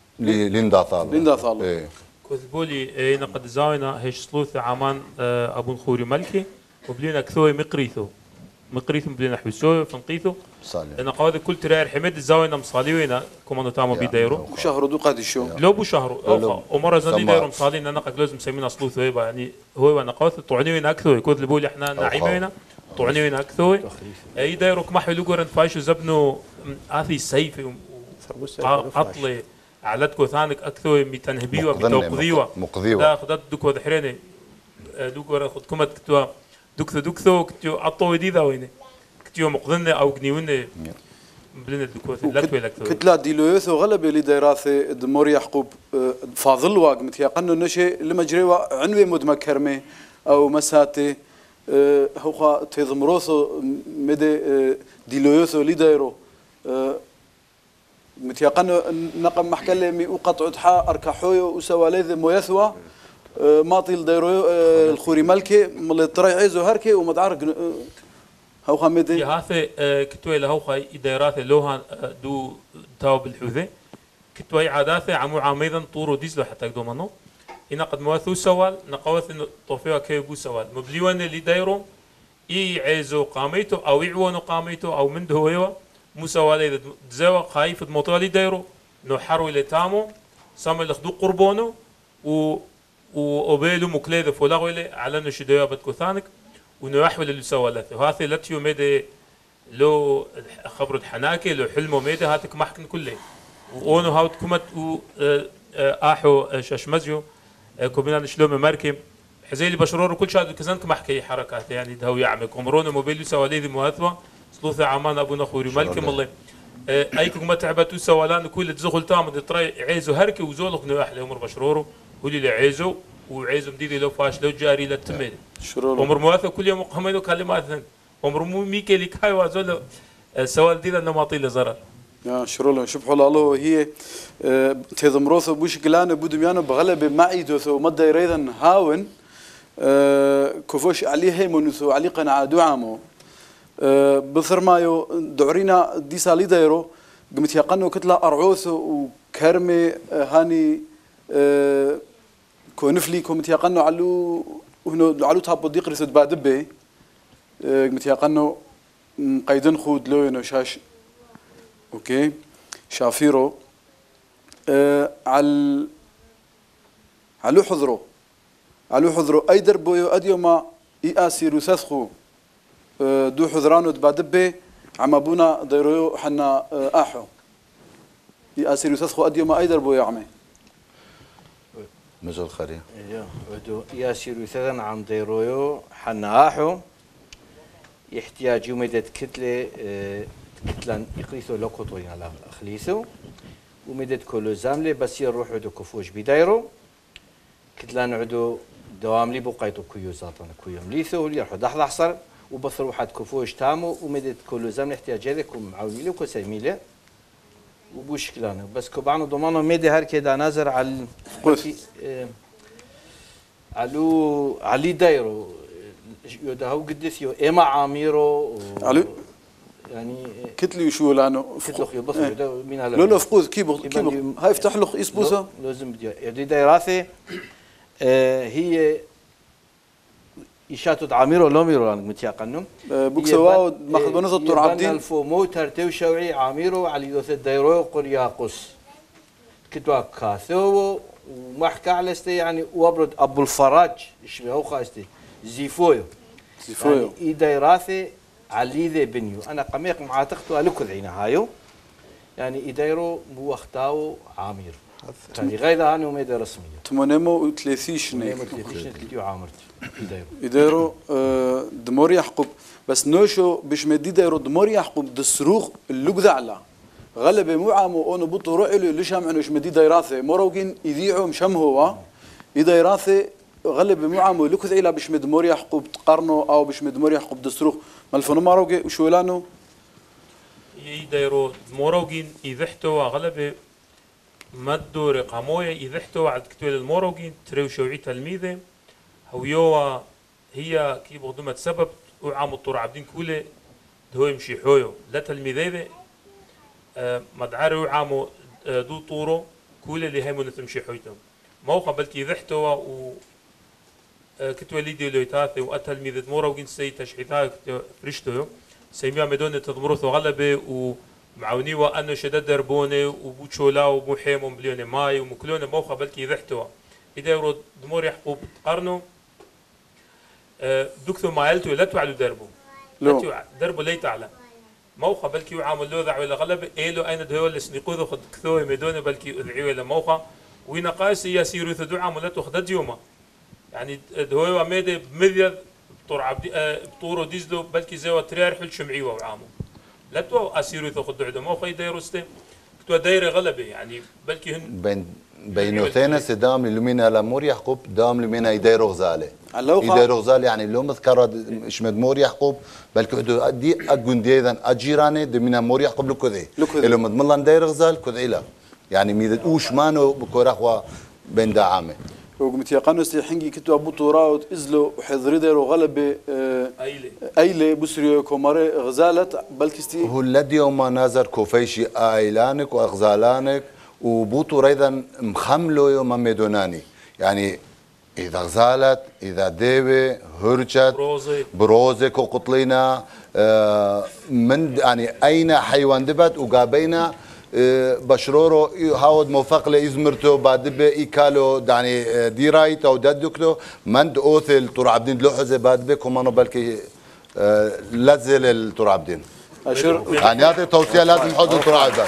ليندا إيه. كذبولي نقد زاوينا هيش سلوث عمان أبو خوري ملكي وبلينا كثوي مقريثو بلينا حبسوي فنقيثو أنا قاعد كل ترى حمد الزاوية مصاليوينا كمان تامو بيدايرو وشهر دو قاد الشو لو بشهر ومرة زني دايرو مصالين أنا قد لازم مسمينا سلوث هيبا يعني هو أنا قاعد طعنيوينا كثوي كذ بقول إحنا نعيمينا طعنيوينا كثوي أي دايرو كم حلو قرن فايشو زبنو آثي سيف عطلي علتكو ثانك أكثوي متنهبيوا بتوقذيوا لا خدت دكو ذحريني دوكو خد كمت كتوا دكثو كتو عطوا ديذا ويني كتو مقذنة أو جنيونة بلنا دكو لا تويلا كتلا ديلويثو غلب اللي دايراثي دمور يعقوب فاضل واق متيقنو نشي لمجريوا عنوي مدمكرمي أو مساتي هوخا تيضمروثو مدي ديلويثو اللي دايرو متيقن نقم محكلة مي وقطع حا أركحوي وسواليذ مويثوا ماطيل دايرو الخوري ملكي ملي طري عيزو هركي ومدعرق هو خمدي يا هاثي كتوي له خاي دايراثي لوها دو تاو بالحوذي كتوي عاداثي عمو عاميدا طورو ديزلو حتى يقدو منو إنا قد موثو سوال نقوث إنه طوفيوا كيبو سوال مبليوان اللي دايرو إي عيزو قاميتو أو يعوانو قاميتو أو من دهويوا مسوالي دزوا خايف الموطالي دايرو نو حرو لتامو سامي لخدو قربونو وبيلو مكليد فولاغويلي على نو شدويا بدكو ثانك ونوحول اللي سوالته وهاثي لاتيو ميدي لو خبرو الحناكي لو حلمو ميدي هاتك محكن كله وونو هاوت كومت و احو شاشمزيو كوبينان شلومي ماركي حزيلي بشرور كل شاد كزنك محكي حركات يعني دهو يعمل كومرونو موبيلو سوالي ذي مواثوه سلوثة عمان أبونا خوري مالكم الله أيكم ما تعبتوا سوالان كل تزغل تام ترى عيزو هركي وزولق نواح لعمر بشرورو هولي لعيزو وعيزو مديدي لو فاش لو جاري للتميل عمر مواثة كل يوم قهمينو كلمات عمر مو ميكي اللي كاي وازول سوال ديدا نماطي لزرر يا شرولو شبحوا الله هي تيضمروثو بوشكلانو بودميانو بغلبة معيدوثو مدى يريدن هاون كوفوش عليه هيمونوثو عليه قناعة دعامو بثرمايو دعرينا دي سالي دايرو قمت يقنو كتلا أرعوث وكرمي هاني كونفلي كمت يقنو علو تابو ديق رسد بادبي قمت يقنو قيدن خود لوينو شاش اوكي شافيرو علو حضرو اي دربويو اديوما ياسيرو سثخو دو حضرانو دبادبي عم ابونا ديرو حنا احو ياسيرو سثخو اديوما اي دربويو عمي مجال خيري ودو ياسيرو ثغن عم ديرويو حنا احو يحتاج مدة كتلان يقريثو لوكوتوين على خليثو ومدة كلو زاملي بس يروحوا دو كفوش بدايرو كتلان عدو دواملي بقيتو كيو زاطن كيو مليثو اللي يروحوا دحض حصر وبصر واحد كفوش تامو ومدة كلو زاملي احتياج هذاكم معاونيلي وكسيميلي وبوش كلانه بس كوبانو ضمانو ميدي هركي نازر على علي دايرو يودهو قدس يو إما عاميرو علو يعني كتلي شو لانه كتلو يبصر مين هلا لو فقود كيبغ هاي يفتح له يسبوسه لازم يدي دايراثي هي إشاتو عاميرو لوميرو أنا متيقنهم بوكسوا ماخذ بنوث الطور عبدين الفو موتر توشوعي عاميرو على يوث الدايرو قرياقوس كتوا كاثو ومحكى على استي يعني وابرد ابو الفراج شبه هو خاستي زيفويو يعني إيدا راثي علي ذي بنيو أنا قميق معاتقته ألوك العينة هايو يعني إيدايرو بو أختاو عامير يعني غير هانو ميدا رسمية تمونيمو وثلاثيشني تلتيو عامرت إيدايرو دمور يحقب بس نوشو بش مدي دايرو دمور يحقب دسروخ اللوك ذعلا غلب مو عامو أنو بطو رؤلو ليش هم عنوش مدي دايراثي مروقين يذيعو مشم هو إيدايراثي غلب معامو لكذ إلى بش مدمور يحقب تقرنو أو بش مدمور يحقب دستروخ مالفنو ماروجي وشولانو يديرو دموروجين يذحتوا غلب مدو رقموية يذحتوا عد كتويل الموروجين تريو شوعي تلميذة هويوا هي كي بغضمت سبب وعامو الطور عبدين كله دهو يمشي حويو لا تلميذة مدعاري وعامو دو طورو كله اللي هيمو نتمشي حويتهم موقع بلكي يذحتوا و كتولي ديلويتاثي وأتلميذ موروجين سي تشحيثها فرشتو سيميا مدونة تضمروث وغلبة ومعاوني وأنه شدد دربوني وبوشولا وبوحيم ومليون ماي ومكلون موخة بلكي ذحتوا إذا يرود دمور يحقوب قرنو دكتو مايلتو لا تعلو دربو لا دربو لي تعلى موخة بلكي وعامل لو ذع ولا غلبة إيلو أين دهو اللي سنقوذو خد كثوي مدونة بلكي أذعي ولا موخة وين قاسي يسيرو ثدو عاملاتو خدد يوما يعني دهو ميدي بمذيذ طور عبدي بطورو ديزلو بلكي زوا تريار حل شمعي وعامو لا تو اسيرو تاخذ دعده مو خي دايروستي كتو دايره غلبه يعني بلكي هن بينوثينا سدام لمينا لامور يحقوب دام لمينا يديرو غزاله يديرو غزاله يعني لو مذكر اشمد مور يحقوب بلكي دي اجوندي اذا اجيراني دمينا مور يحقوب لكذي لو مضمن داير غزال كذي لا يعني ميد اوش مانو بكورخوا بين دعامه وقمت يقانوس حنجي كتو ابو طوراوت ازلو وحضري ديرو غلبه ايله بسريو كوماري غزالت بلكستي هو الذي يوم نازر كوفيشي ايلانك واغزالانك وبوطو ايضا مخملو يوم ميدوناني يعني اذا غزالت اذا ديبه هرجت بروزك وقطلينا من يعني اين حيوان دبت وقابينا بشرورو هاود موفق لإزمرتو بعد بإيكالو يعني ديرايت أو دادوكتو مند أوثل طور عبدين لوحزة بعد بكمانو بلكي لزل الطور عبدين يعني هذه توصية لازم حوض الطور عبدين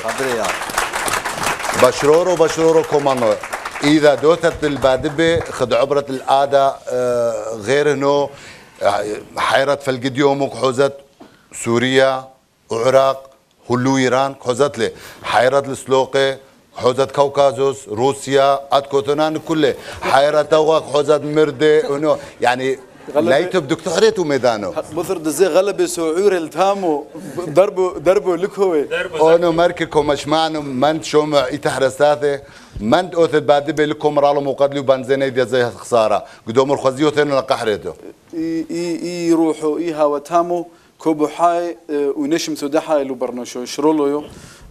بشرورو كمانو إذا دوتت البادبة خد عبرة الآداء غير إنه حيرت فالقد يومك حوزت سوريا وعراق هلو إيران حوزت له حيرت السلوقة حوزت كوكازوس روسيا أتكوتنان كله حيرت توغق حوزت مردة إنه يعني لايتو بدك تحريتو ميدانو بثر دزي غلبة سعور التامو دربو لكوي أنا مرككم مش معنى من شومع يتحرساته من أوث بعد بلكم رالو مقدلو بنزيني دي زي خسارة قدوم الخزيو ثاني لقحريتو يروحوا هوا تامو كوبو حاي ونشم سودحاي لو برناشو شرولو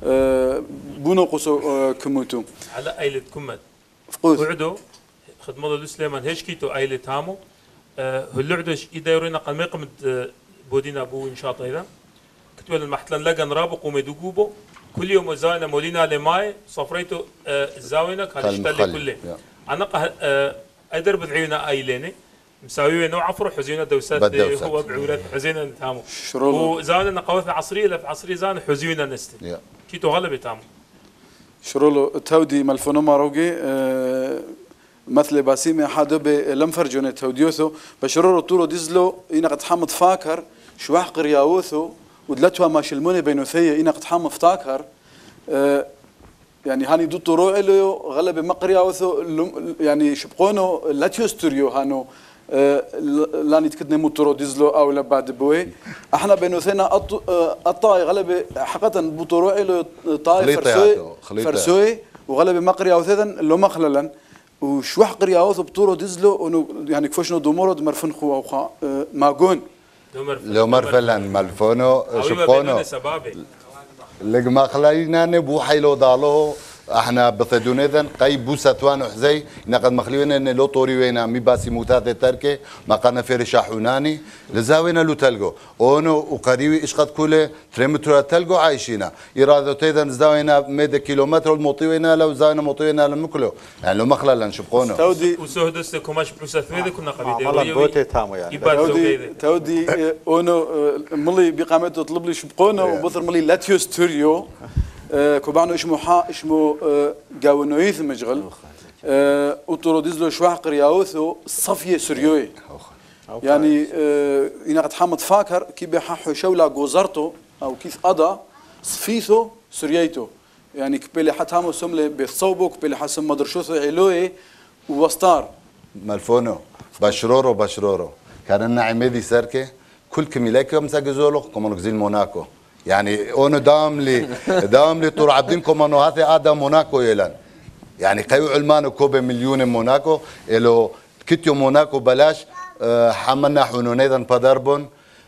بونو قصو كموتو على ايلة كمت قعدو خدمة السليمان هشكيتو ايلة تامو هاللعدش يدايرون قميقمة بودينا بو ان شاء الله اذا كتول المحتلن لقى نرابق ومدوقوبو كل يوم زاوينا مولينا لماي صفريتو الزاوينك هالشتالي كله انا ادر بذعينا ايليني مساويه نوع عفر حزينه دوسات هو بعولات حزينه تامو وزاوينا نقوثنا عصريه لف عصريه زان حزينه نستي كيتو غلبه تامو شرولو تودي مالفونو ماروجي مثل باسيمي حادو لمفرجون توديوثو بشرورو طولو ديزلو إنا قد حامض فاكر شواح قرياوثو ودلتوا ما شلموني بينوثية إنا قد حامض فاكر يعني هاني دو طرو إليو غلب ما قرياوثو يعني شبقونو لاتيوستوريو هانو لاني تكدني موتورو ديزلو أو لبعد بوي احنا بينوثينا الطاي غلب حقيقة بطرو إليو طاي فرسوي وغلب ما قرياوثو لو مخللا وشوح قرياوث بطورو ديزلو انه يعني كفشنو دومورو دمرفن خو او ماغون لو مرفلن مالفونو شبقونو لق ما خلينا نبو حيلو دالو احنا بثدون اذن قي بوسة توانو حزي نقد مخليونا ان لو طوري وينا مي باسي موتات تركي ما قنا في رشاحوناني لزاوينا لو تلقو اونو وقريوي ايش قد كله تريمتر تلقو عايشينا اراده تيذن زاوينا ميدا كيلومتر المطيوينا لو زاوينا مطيوينا لمكلو يعني لو مخلل نشبقونه تودي وسهدس كماش بلوسة ثويدة كنا قبيدة عملا بوتي تامو يعني تودي اونو ملي بقامته طلب لي شبقونه وبثر ملي لاتيو ستوريو كوبانو اسمه جاونويث مشغل وتروديزلو شواح قرياوثو صفيه سوريوي يعني انا قد حامد فاكر كي بيححو شولا جوزرتو او كيف قضى صفيثو سورييتو يعني كبيلي حتامو سمله بصوبو كبيلي حسم مدرشوثو علوي ووستار ملفونو بشرورو كان النعيمدي سركه كل كميلاكي مساجزولو كمان زين موناكو يعني اونو دام لي طور عبدين كومانو هذا ادم موناكو يلان يعني قيو علمانو كوبا مليون موناكو الو كتيو موناكو بلاش حملنا حنونيدا بدربون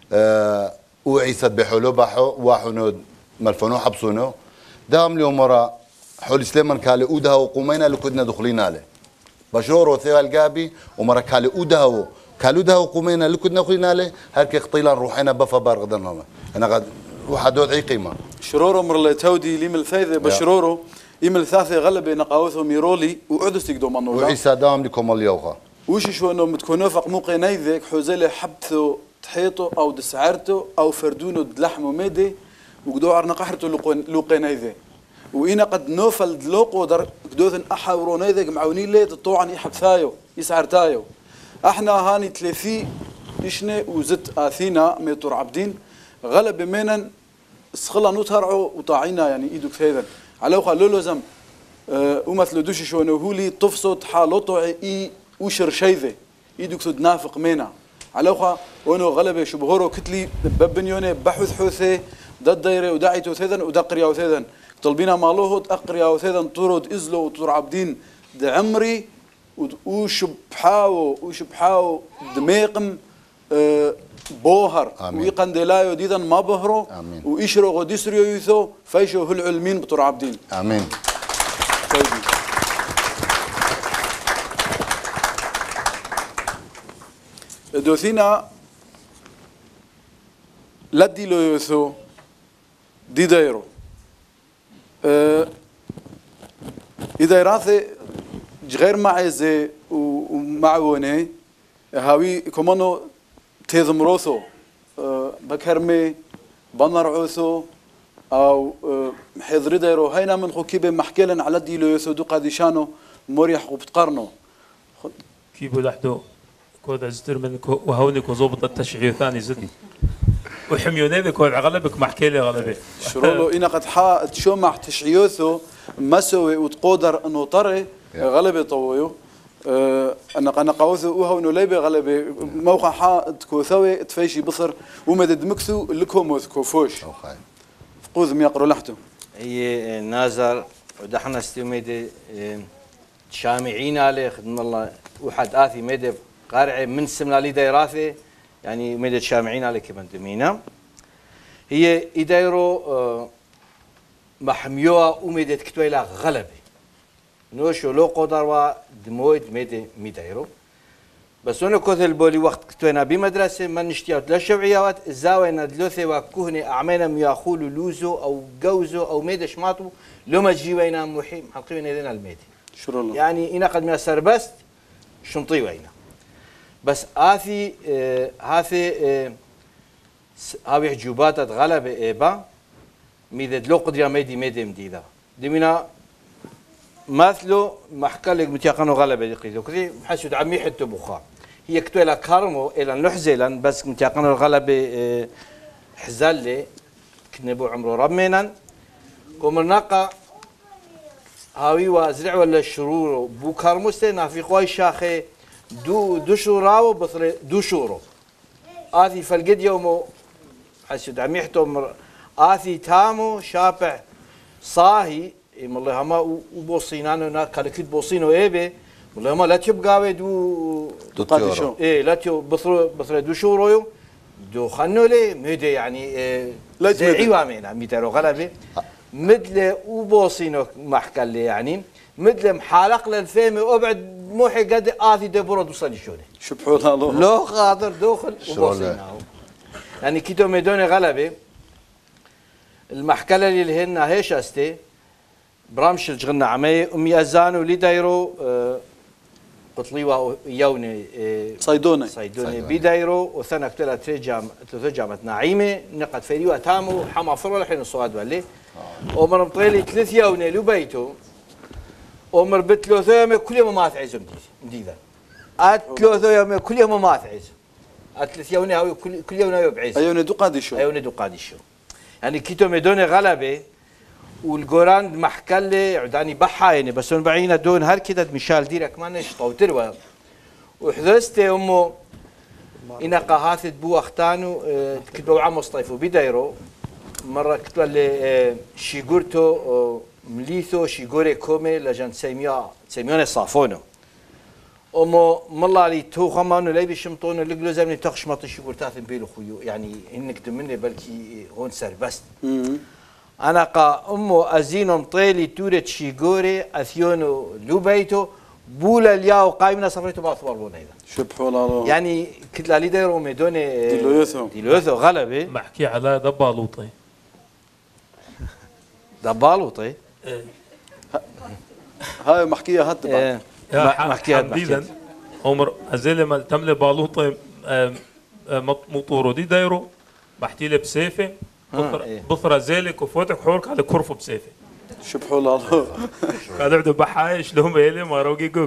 وعيسى بحلو بحو وحنود ملفونو حبسونو دام لي مرا حول سليمان كالي اودها وقومينا اللي كنا دخلين عليه بشورو ثيال قابي ومرا كالي اودها كالودها وقومينا اللي كنا دخلين عليه هركي خطيلا روحنا بفا بارغدنا انا قد وحدود اي قيمه شرورو مرلي تودي لي ملثاثه بشرورو يمل ثاثه غلب نقاوثو ميرولي وعدس تقدو منولا وعيسى دام لكم اليوغا وش شو انه متكونو فق موقي نيذك حوزله حبثو تحيطو او دسعرتو او فردونو دلحمو ميدي وقدو عرنا قحرتو لوقي نيذي وإنا قد نوفل دلوقو در قدوثن احاورو نيذك معوني لي طوعا يحبثايو يسعرتايو احنا هاني تلفي اشني وزت اثينا ميتور عبدين غلب مينن سخلا نتهرعو وطاعينا يعني ايدو كثيرا على وخا لولوزم ومثل دوشي شو انه هولي طفصت حالوتو اي وشر شيذه ايدو كثد نافق مينا على وخا وانه غلب شبهورو كتلي ببنيونه بحث حوثي دا دايره وداعيتو ثيذن ودا قرياو ثيذن طلبينا مالوه اقرياو ثيذن طرود ازلو وطر عبدين دا عمري وشبحاو دميقم بوهر ويقندلايو ديدن ما بهرو ويشرو غديسريو يثو فايشو هالعلمين بطور عبدين امين دوثينا لدي لو يثو دي دايرو إذا راثي غير معزه ومعوني هاوي كمانو تيزمروثو بكرمي بنرعوثو او حضري دايرو هينا من خوكيبه محكيلا على ديلو يسودو قاديشانو مريح وبتقرنو كيبو لحدو كود ازدر من وهوني كوزوبط التشعير ثاني زد وحميوني بكود غلبك محكيلي غلبي شرولو انا قد حا تشومح تشعيوثو مسوي وتقدر انه طري غلبي طويو أنا قاوثو وهو إنه ليبي غلبي موقع حائط كوثوي تفيشي بصر ومدد مكثو لكوموث كوفوش فقوذ ميقرو لحتو هي نازر ودحنا استيميدي شامعين عليه خدم الله وحد آثي ميدي قارعي من سمنا لي دايراثي يعني ميدي شامعين عليه كمان دمينا هي إدايرو محميوها وميدي تكتويلا غلبي نوشو لو قدر دمويد ميدايرو بس انا كثل بولي وقت كتونا بمدرسه ما نشتيات لا شوعيات الزاويه دلوثي وكهني اعمينا مياخولو لوزو او جوزو او ميدا شماطو لو ما تجي وينا محيم حلقينا لنا الميدي شرولو يعني انا قد ما سربست شنطي وينا بس هاثي هاوي حجوبات غلبه ايبا ميدد لو قدر ميدي مديدا دمينا مثلو محكلك متيقنو غلبة يقيدو كذي حسود عمي حتى بخار هي كتولا كارمو إلى نحزلن بس متيقنو الغلبة حزالي كنبو عمرو رمينا كومرناقا هاوي وازرع ولا الشرور بو كارموستنا في قوي شاخي دو شوراو بطري دو شورو آثي فالقد يومو حسود عمي حتى آثي تامو شابع صاهي والله هما وبوصينانو هناك كالكيد بوصينو ايبه والله هما لا تبقى دو قادشو لا بثر دو شورويو دو خنولي ميدي يعني زي عوامينا ميترو غلبه مثل وبوصينو محكلة يعني مثل محالق للفيمي وابعد موحي قد آثي دبورة دوصلي شوني شبحوا الله لو خاطر دوخل وبوصيناهم يعني كيتو ميدوني غلبة المحكلة اللي هن هيش أستي برامش الجغنا عمي أمي أزانو اللي دايرو قطليوا يوني صيدوني بيدايرو وثنا كتلا ترجمة نعيمة نقد فريوا تامو حما فروا الحين الصواد واللي ومر بطيلي 3 يوني لو بيتو ومر بتلو ثيامي كل يوم ما تعيزو مديدا أتلو ثيامي كل يوم ما تعيزو أتلث يوني هاوي كل يوم هاوي بعيز أيوني دو قادشو أيوني دو قادشو يعني كيتو ميدوني غلبة والجوراند محكلة عداني بحايني بس أنا بعينا دون هر كده مشال ديرك ما نش طوتر وحذست أمه إن قهاثت بو أختانو كتبوا عم مصطيفو بدايرو مرة كتبوا اللي شيغورتو مليثو شيغوري كومي لجن سيميون صافونو أمه مالله لي تو خمانو لي بيشمطونو لقلو زمني تخشمط شيغورتات بيلو خيو يعني إنك تمني بلكي هون سربست أنا قا أمه أزينهم طيلي تورة شيغوري أثيونو لوبيتو بولا الياو قايمنا صفريتو باطوار بونا إذا شبحوا الله يعني كل اللي دايرو ميدوني ديلويثو غلبة محكي على دبالوطي دبالوطي هاي محكية هات بعد محكيها حديدا عمر أزيل ما تملي بالوطي مطورو دي دايرو بحتي له بسيفه بثرة زيلك وفوتك حورك على كرفه بسيفه شبحوا الله قاعد عبدو بحايش لهم يلي ما روقي جوك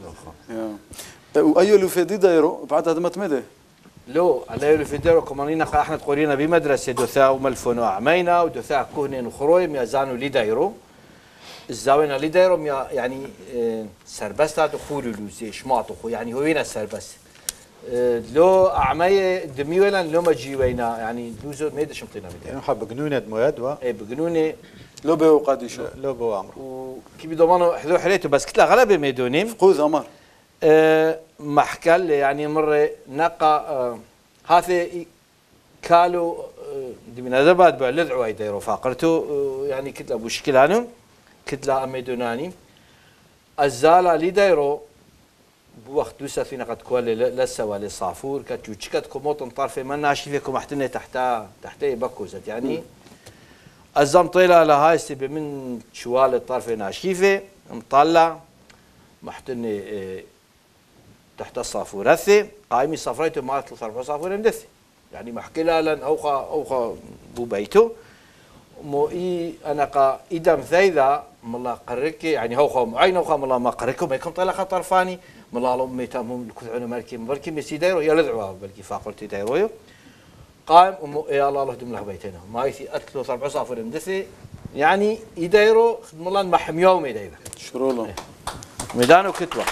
وأيو لو في دي دايرو بعد هذا ما تمده لو على يلو في ديرو كمانينا احنا تقولينا بمدرسة دوثا وملفونو عمينا ودوثا كهنين وخروي ميزانو لي دايرو الزاوية لي دايرو يعني سربستا دخول لوزي شماطو يعني هوينا السربس لو عمي دميولا لو ما جيوينا يعني لوزو ما يدش مطينا ميدا يعني حب بجنونة دمويدوا اي بجنوني لو به وقادشو لو بو عمرو وكي بيضمنوا حذو حريته بس كتلا غلبة ميدوني فقوذ أمر محكل يعني مرة نقا هذا كالو من هذا بعد بعلذعوا يديروا فاقرته يعني كتلا بوشكلانو كتلا أميدوناني الزالة اللي دايرو بوقت دوسة في نقد كوال لسه ولا صافور كتشكت كموطن طرفي ما ناشي فيكم احتني تحت بكوزت يعني الزم طيلة على هاي استبي من شوال الطرف ناشيفه مطلع محتني تحت الصافورثي قايمي صفريته ما طرف صافور مدثي يعني محكي لها لن اوخا بو بيتو مو اي انا قا ادم ذيذا ملا قرك يعني هو معين اوخا ملا ما قركم ما يكون طلع طرفاني ملا لهم ميتامهم الكذعون مالكي بلكي مسيدايرو يلذعوا بلكي فاقلتي دايرو قائم يا الله هدم له بيتنا ما يثي أتلو 4 صافر مدثي يعني يدايرو خدم الله محم يوم يدايرو شرولة ميدانو كتوة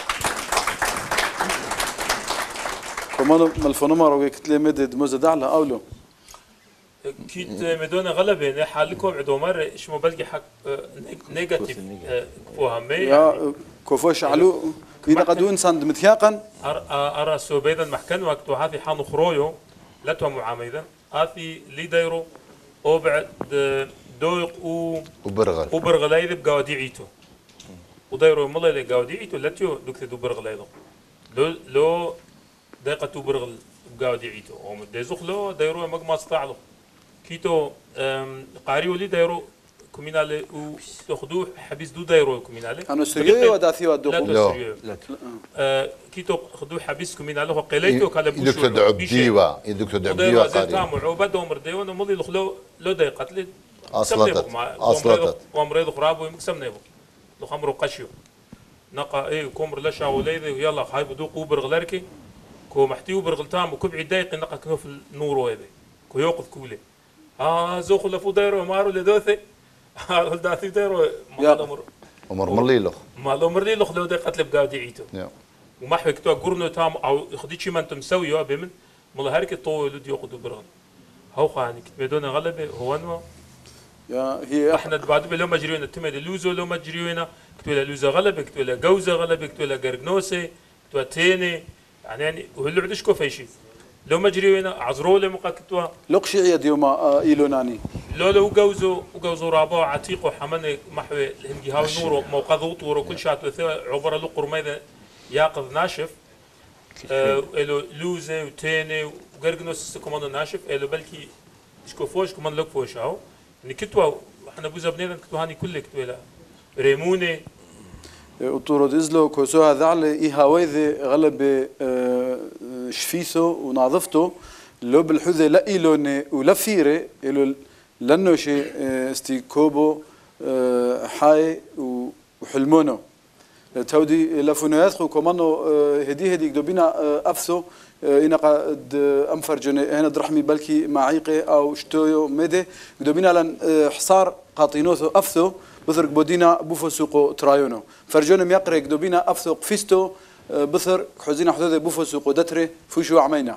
كمان ملفونو ما روي كتلة مدد مزد على أولو كيت مدونة غلبة حالكم عدو مرة إيش مبلغي حق نيجاتيف فهمي يا كوفوش علو إذا قدو إنسان متياقا أرى سوبيدا محكن وقت هذه حانو خرويو لا تو معاميدا هذه لي دايرو أو بعد دوق وبرغل هذا بقاوديعيتو ودايرو ملا اللي قاوديعيتو لا تيو دكتور دوبرغل هذا لو دقة برغل بقاوديعيتو أو مدزوخ لو دايرو مجمع استعلو كيتو قاريو لي دايرو كومينالي وتاخذوه حبيس دو دايرو كومينالي أنا سريو وداثي ودخول لا كيتو خذوه حبيس كومينالي وقليتو كلا بوشو دكتور دعبديوا دكتور دعبديوا قاري وعبد عمر ديون ومضي لخلو لو دايقت لي أصلت ومريض خراب ومقسم نيبو لو خمرو قشيو نقا اي كومر لشا وليدي يلا هاي بدو قوبر غلاركي كو محتيو برغلتام وكبعي دايق نقا كنوف النور هذا كو يوقف كولي زوخ لفو دايرو مارو لدوثي داثي دايرو عمر مليلو مالو مرليلو لو دايقت لي بقاوديعيتو وما حكتوا قرنو تام او خديتشي ما انتم مسويو بمن ملا هركي طول لدي ياخذوا برغل هو خاني كنت بدون غلبه هو انو يا هي احنا بعد لو مجرينا تمد لوزو لو مجرينا كتولا لوزا غلبه كتولا جوزه غلبه كتولا قرقنوسه كتولا تيني يعني وهلو عدش كو فيشي لو مجري هنا عزرو لي مقاكتوا لقشي ديوما إيلوناني لو وجوزو رابو عتيق وحمن محوي الهنجي هاو نورو موقضوط ورو كل شات عبر لقر ماذا ياقظ ناشف إلو لوزة وتاني وقرقنوس كمان ناشف إلو بلكي شكوفوش كمان لك فوش هاو نكتوا احنا بوزا بنينا كتوا هاني كل كتوا لا ريموني وطورو ديزلو كوسوها ذعلي إيهاويذي غلب شفيسو ونظفته لو بالحذي لا إيلوني ولا فيري إلو لأنه شيء استي كوبو حاي وحلمونو تودي لفونيات خو كمانو هدي دوبينا أفسو إنا قد أنفرجني هنا درحمي بلكي معيقي أو شتويو ميدي دوبينا لان حصار قاطينوثو أفسو بثر بودينا بوفو سوقو ترايونو فرجوني ميقري دوبينا أفسو قفيستو بثر حزينا حدود بوفو سوقو دتري فوشو عمينا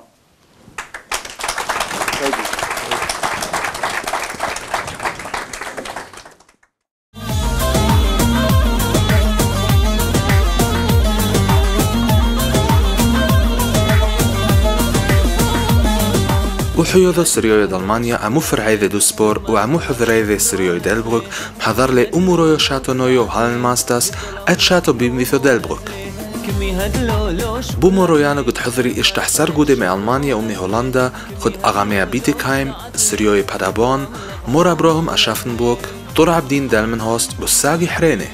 وحيوذو سريوي ألمانيا عمو فرعيذي دو سبور وعمو حذريذي سريوي ديلبروك محضر لي أمورويو شاتو نويو هالن ماستاس ات شاتو بيميثو ديلبروك بومورويانو قد حضري اشتح سرقودي من ألمانيا ومن هولندا خد أغاميا بيتيكهايم سريوي بادابون مورا بروهم أشافنبوك طور عبدين دالمنهوست والساقي حريني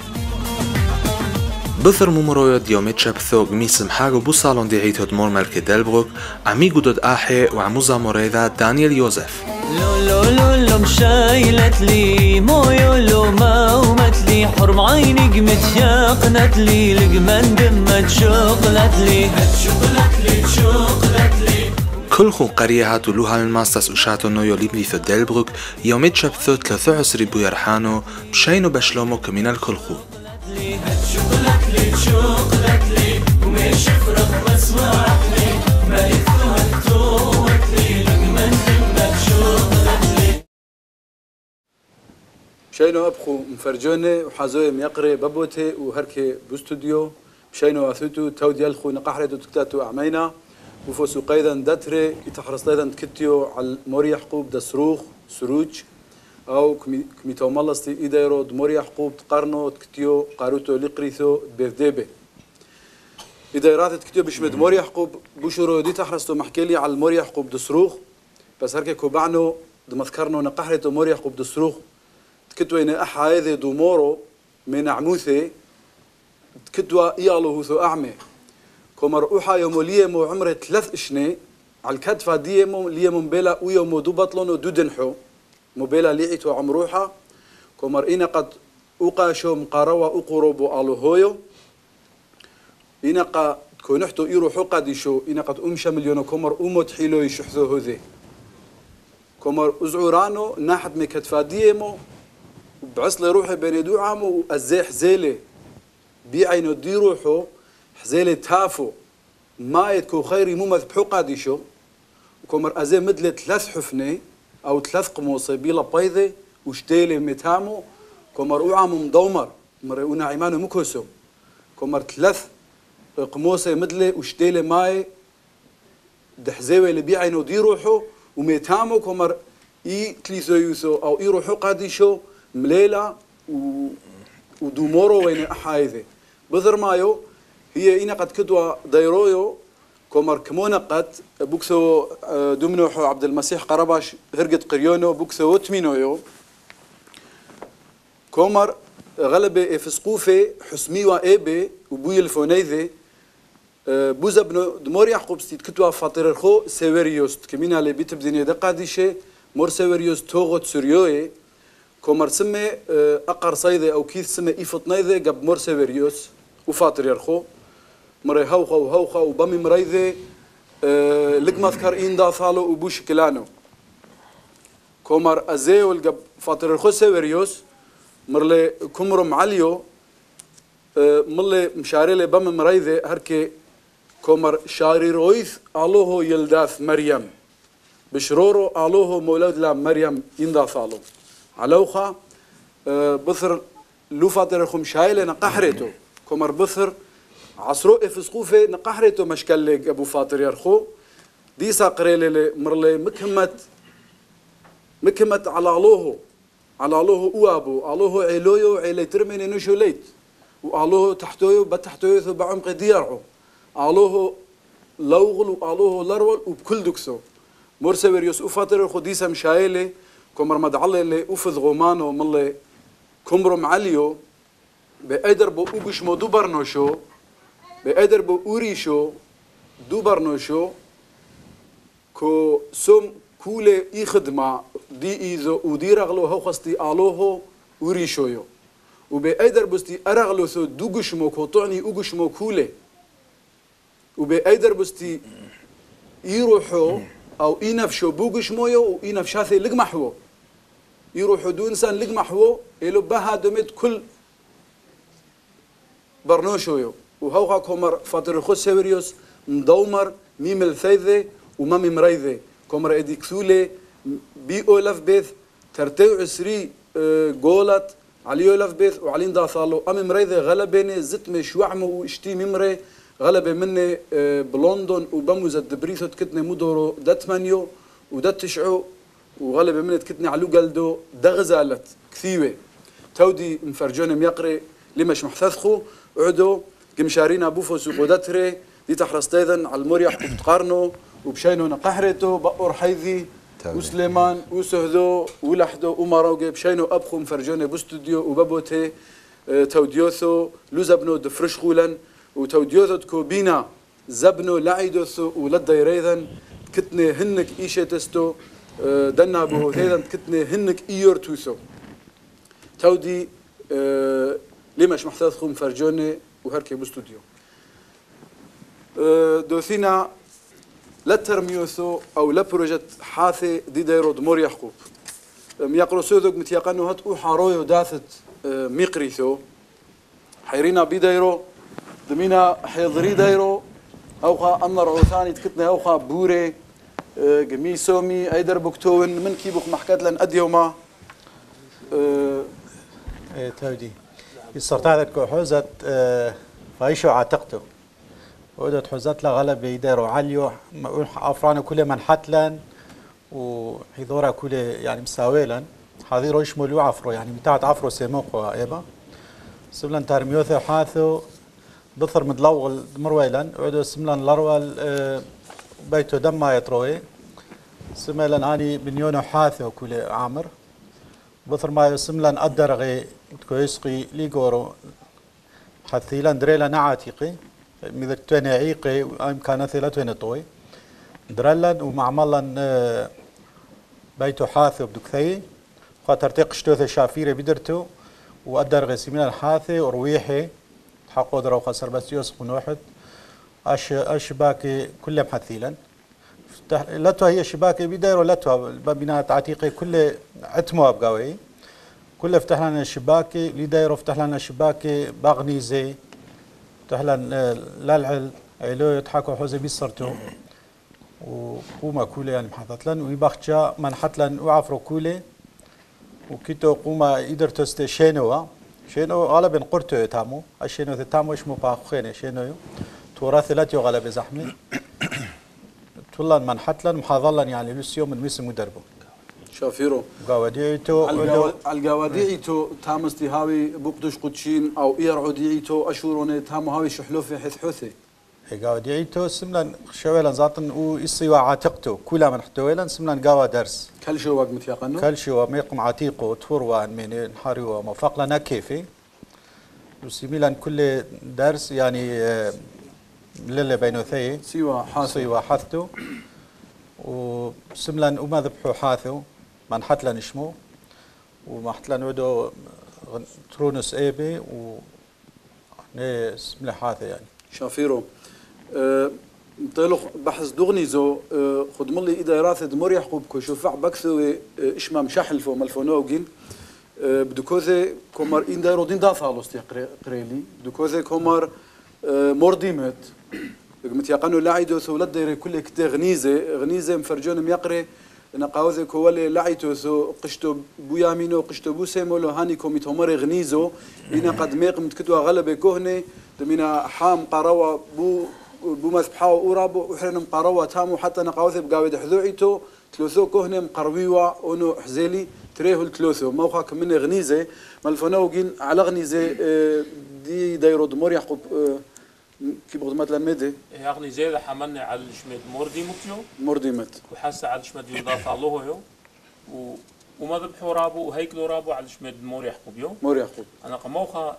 بثر ممرويو ديوميت شابثو قميسم حاجو بو صالون دي عيتو دمور ملكي ديلبروك عميقو دود آحي وعمو زاموريذا دانيال يوزف لو مشايلت لي مويو لو ما ومتلي حرم عيني قمت شاقنت لي لقمن دمت شقلت لي كل خو قرية هاتو لوها الماستاس وشاتو نويو ليبنيثو ديلبروك يوميت شابثو 3 بو يرحانو بشينو بشلومو كمين الكل خو شوقلت لي ومش فرق مسمعت لي ما يثوها توت لي لقمن دمك شوقلت لي شينو أبخو مفرجوني وحازوي ميقري بابوتي وهركي بوستوديو شينو أثوتو تود يلخو نقحرتو تكتاتو أعمينا وفوسو قيدا داتري يتحرص قيدا تكتيو على موري حقوب دا صروخ سروج أو كميتو مالستي إيدايرو دموري حقوب تقارنو تكتيو قاروتو لقريثو بيرديبي إيدايرات تكتيو بشمد موري حقوب بوشورو دي تحرصتو محكيلي على الموري حقوب دصروخ بس هركي كوبعنو دمذكرنو نقحرتو موري حقوب دصروخ تكتو إن أحايذي دومورو من عموثي تكتوا إيالو هوثو أعمي كومر أوحا يومو ليمو عمري 3 إشني على الكتفة ديمو ليمو مبيلا ويومو دو بطلونو دو دنحو موبيلا ليعيتو عمروحا كومر إنا قد أقاشو مقاروا أقربو آلو هويو إنا قد كونحتو إيروحو قديشو إنا قد أمشا مليونو كومر أموت حيلو يشحذو هذي كومر أزعورانو ناحد مكتفا ديمو بعصل روحي بين دوعامو الزيح زيلي بيعينو دي روحو حزيلي تافو مايت كو خيري ممث بحو قديشو كومر أزي مدلة 3 حفني أو 3 قموصي بيلا بايذي وشتيلي متامو كومر أوعامو مدومر مريونا عيمانو مكوسو كومر 3 قموصي مدلي وشتيلي ماي دحزيوي اللي بيعينو دي روحو ومتامو كومر إي تليسو يوسو أو إي روحو قاديشو مليلة ودومورو وين أحايذي بذر مايو هي إنا قد كدوا دايرويو كومر كمونا قد بوكسو دومنوحو عبد المسيح قرباش هرقت قريونو بوكسو وتمينويو كومر غلبة فسقوفي حسميوا ايبي وبوي الفونيذي بوزا بنو دمور يعقوب ستيت كتوا فاطر الخو سيفيريوس كمينا اللي بيتبديني دقاديشي مور سيفيريوس توغوت سوريوي كومر سمي أقر صيدي أو كيث سمي إيفطنيذي قب مور سيفيريوس وفاطر يرخو مري هوخا وبامي مريذي لقما ذكر إندا ثالو وبوش كلانو كومر أزي والقب فاطر الخو سيفيريوس مرلي كمرو معليو ملي مشاريلي بامي مريذي هركي كومر شاري رويث ألوهو يلداث مريم بشرورو ألوهو مولود لا مريم إندا ثالو علوخا بثر لو فاطر الخو مشايلي نقحريتو كومر بثر عصرو افسقوفي نقحريتو مشكل أبو فاطر يرخو ديسا قريلي مرلي مكمت على الله أوابو علوه علويو علي ترميني نشو ليت وعلوه تحتويو بتحتويو ثو بعمق ديارعو علوه لوغل وعلوه لرول وبكل دكسو مرسويريوس أفاتر الخديسة مشايلي كمر مدعلي اللي أفذ غمانو ملي كمرو معليو بقدر بو أوغشمو دوبرنوشو بقدر بو أوريشو دوبرنوشو كو سوم كولي يخدمة دي إيزو ودي رغلو هو خستي آلوهو وريشويو وبقدر بستي أرغلو ثو دوغشمو كوطعني أوغشمو كولي وبقدر بستي يروحو أو ينفشو بوغشمويو وينفشاثي لقمحو يروحو دو إنسان لقمحو إلو بها دمت كل برنوشويو وهوغا كومر فاتر خو سيوريوس مدومر ميم الثيذي ومامي مريذي كومر إدي كثولي بي أولف بيث ترتيو عسري جولت علي أولف بيث وعلين داثالو أمي مريذي غلبيني زت مشوعمو واشتي ممري غلبي مني بلندن وبموزة دبريثو تكتني مدورو داتمانيو وداتشعو وغلبي مني تكتني علو قلدو دغزالت كثيوة تودي مفرجوني ميقري لمش محثثخو عدو قمشارين أبوفو سوقوداتري دي تحرص أيضا على المريح وبتقارنو وبشينو نقحرتو بقور حيذي وسليمان وسهدو ولحدو وماروجي بشينو أبخو مفرجوني بستوديو وبابوتي توديوثو لوزبنو دفرش خولن وتوديوثو تكوبينا زبنو لعيدوثو ولدايريذن كتني هنك إيشة تستو دنا بو ثيذن كتني هنك إيورتوثو تودي ليمش محتاثخو مفرجوني وهركي بستوديو دوثينا لا ترميوثو او لا بروجيت حاثي دي دايرو دمور يحقوب ميقرو سوذوك متيقانو هات او حارويو داثت ميقريثو حيرينا بي دايرو دمينا حيضري دايرو اوخا امر عوثاني تكتنا اوخا بوري قميسومي ايدر بوكتون من كيبوك محكات لن اديوما تودي السرطان كوحوزت فايشو عاتقتو ودت حوزات لا غلب يديروا عليو افران كل من حتلن وحضورا كل يعني مساويلا حاضر يشملوا عفرو يعني بتاعت عفرو سيموقو ايبا سملان ترميوثو حاثو بثر مدلوغ مرويلا عدو سملان لروال بيتو دما يتروي سملان اني بنيونو حاثو كل عامر بثر ما سملان ادرغي كويسقي ليغورو حثيلان دريلا نعاتيقي مذا توين عيقي وامكانات لا توين طوي درلن ومعملن بيتو حاثو بدكثي خاطر تقشتوث شافيره بدرتو وادر غسيمين الحاثي ورويحي حقو درو خسر بس يوسق واحد اشباكي كلهم حثيلا لتو هي شباكي بدايرو لتو بنات عتيقي كل عتمو ابقاوي كل فتح لنا الشباكي اللي دايرو فتح لنا الشباكي باغنيزي فتح لنا لالعل عيلو يضحكوا حوزي بيصرتو وقوما كولي يعني محطت لن ويباخجا منحت لن وعفرو كولي وكيتو قوما يدرتو شينوا غالبا قرتو يتامو الشينو تتامو ايش مو باخوين شينو توراث لاتيو غالبا زحمي تولان منحت لن محاضلن يعني لسيو من ميسم مدربو شافيرو قاوديعيتو القاوديعيتو تامستي هاوي بقدش قدشين او ايرعوديعيتو اشوروني تامو هاوي شحلوفي حيث حوثي قاوديعيتو سملان شويلا زاتن و يصيوا عاتقتو كلها من حتويلا سملان قاوا درس كل شو وقت متيقنو كل شو ميقم عتيقو تفروان من نحاريو موفق لنا كيفي وسميلان كل درس يعني للي بينوثي سيوا حاثتو وسملان وما ذبحوا حاثو من حتلن شمو وما حتلن ودو ترونس ايبي و سملا حاثة يعني شافيرو طيلو بحث دغنيزو خد ملي إذا راث دمر يحقوب كشوفع بكثو إشمام شحلفو ملفونوجين بدكوذي كومر إن دايرو دين دافالوس تقريلي بدكوذي كومر مورديمت متيقنو لاعيدو ثولد دايري كل كتي غنيزة مفرجون ميقري نقاوذي كوالي لاعيتو ثو قشتو بويامينو قشتو بوسيمولو هاني كومي تومر غنيزو إنا قد ميق متكتوا غلبة كهني دمينا حام قراوة بو بومث بحاو أورابو وحنا مقاروا تامو حتى نقاوث بقاود حذوعيتو ثلثو كهنم قرويوا أنو حزيلي تريه الثلثو موخا كمن غنيزة مالفنوجين على غنيزة دي دايرو دمور يعقوب كي بغض مثلا مدي يعني زي حملنا على الشمد موردي متيو مرديمت وحاسة على الشمد يضاف الله يو وما ذبحوا رابو وهيكلوا رابو على الشمد مور يعقوب يو مور يعقوب أنا قموخا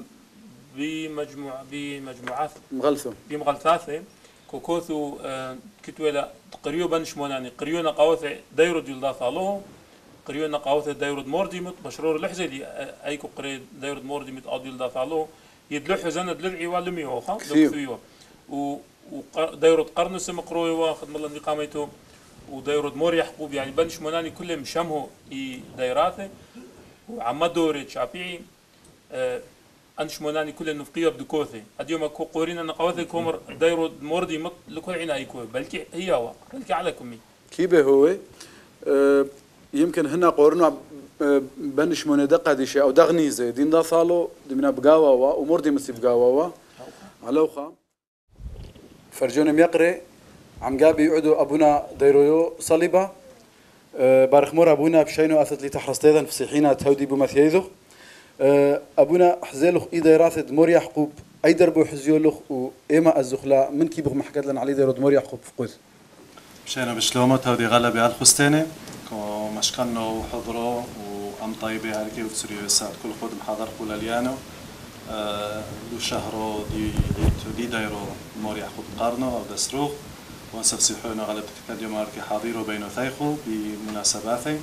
بمجموعات مغلثو كوكوثو كتولا قريوبا شموناني قريونا قاوثة دايرو يضاف الله قريونا قاوثة دايرو مورديمت بشرور لحظة دي أيكو قري دايرو مورديمت أو يضاف الله يدلوح زنا دلعي والمي وخا دكتويو ودايرة قرن سمقروي واخد الله نقاميته ودايرة مور يحقوب يعني بنش مناني كلهم شمه دايراته وعما دوري شابيعي انش مناني كلهم نفقيه بدكوثي اديوم اكو قورينا نقاوثي كومر دايرة موردي مط لكل عنا يكون بلكي هي هو بلكي على كمي كيبه هو يمكن هنا قورنا بنش من دقة ديشة أو دغنيزة دين دا صالو دمنا بقاوا ومور دي مسي بقاوا علوخا فرجونا ميقري عم قابي يقعدوا أبونا دايرويو صليبة بارخ مور أبونا بشينو أثت لي تحرص أيضا فصيحينا تهودي بمثيذو أبونا حزيلوخ إيدا راثد مور يحقوب أي دربو حزيولوخ وإيما الزخلا من كي بغ محكات لنا علي دايرود مور يحقوب فقود بشينا بشلومو تهودي غلبي على الخستاني مشكلنا وحضره وأم طيبة هالكي وتسريو الساعة كل خود محاضر كل ليانو دو شهرو دي دايرو مور يحقوب قارنو أو دسروخ وانسف سيحونا غلب تكتاديو ماركي حاضيرو بينو ثايخو بمناسباتي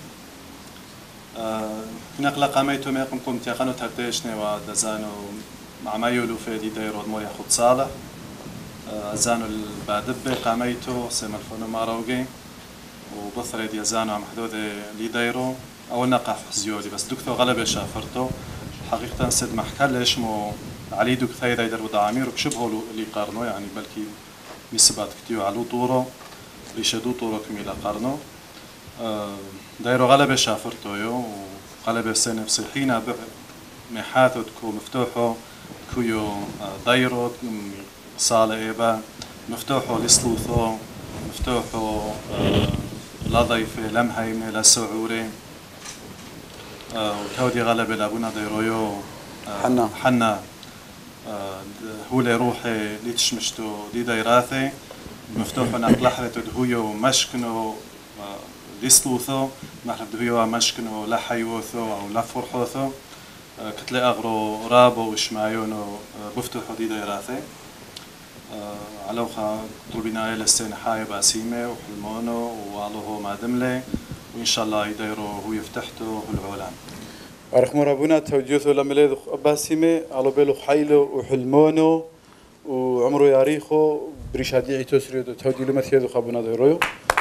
نقل قاميتو ميقم كنت يقنو ترديشني ودزانو مع ما يولو في دي دايرو مور يحقوب صالح زانو البادبة قاميتو سيمالفونو ماروغي وبثري دي زانو عم حدود لي دايرو أول نقع في حزيولي بس دكتور غلبة شافرته حقيقة سد محكال ليش مو علي دكتور يدير ودعامير وبشبهه اللي قارنو يعني بلكي مسبات كتيو على طورو ريشدو طورو كميلا قارنو دايرو غلبة شافرته يو وغلبة سنة بصيحينا محاثو تكو مفتوحو كيو دايرو صالة إيبا مفتوحو لسلوثو مفتوحو لا ضيفة لمهيمة لا سعوري وتودي غلبة لابونا دايرويو حنا هو لي روحي لي تشمشتو دي دايراثي مفتوحو نقلحة تدهويو مشكنو لسلوثو محرف دهويو مشكنو لا حيوثو أو لا فرحوثو كتلي أغرو رابو وشمايونو بفتوحو دي دايراثي علوخا طلبنا إلى السنة حاية باسيمة وحلمونو وعلوه ما دملي وإن شاء الله يديرو هو يفتحته هو العولان أرخم ربنا توجيثو لمليذ باسيمة على بيلو حيلو وحلمونو وعمرو ياريخو بريشاديعي تسريدو تودي لمثيذو خابونا ديرويو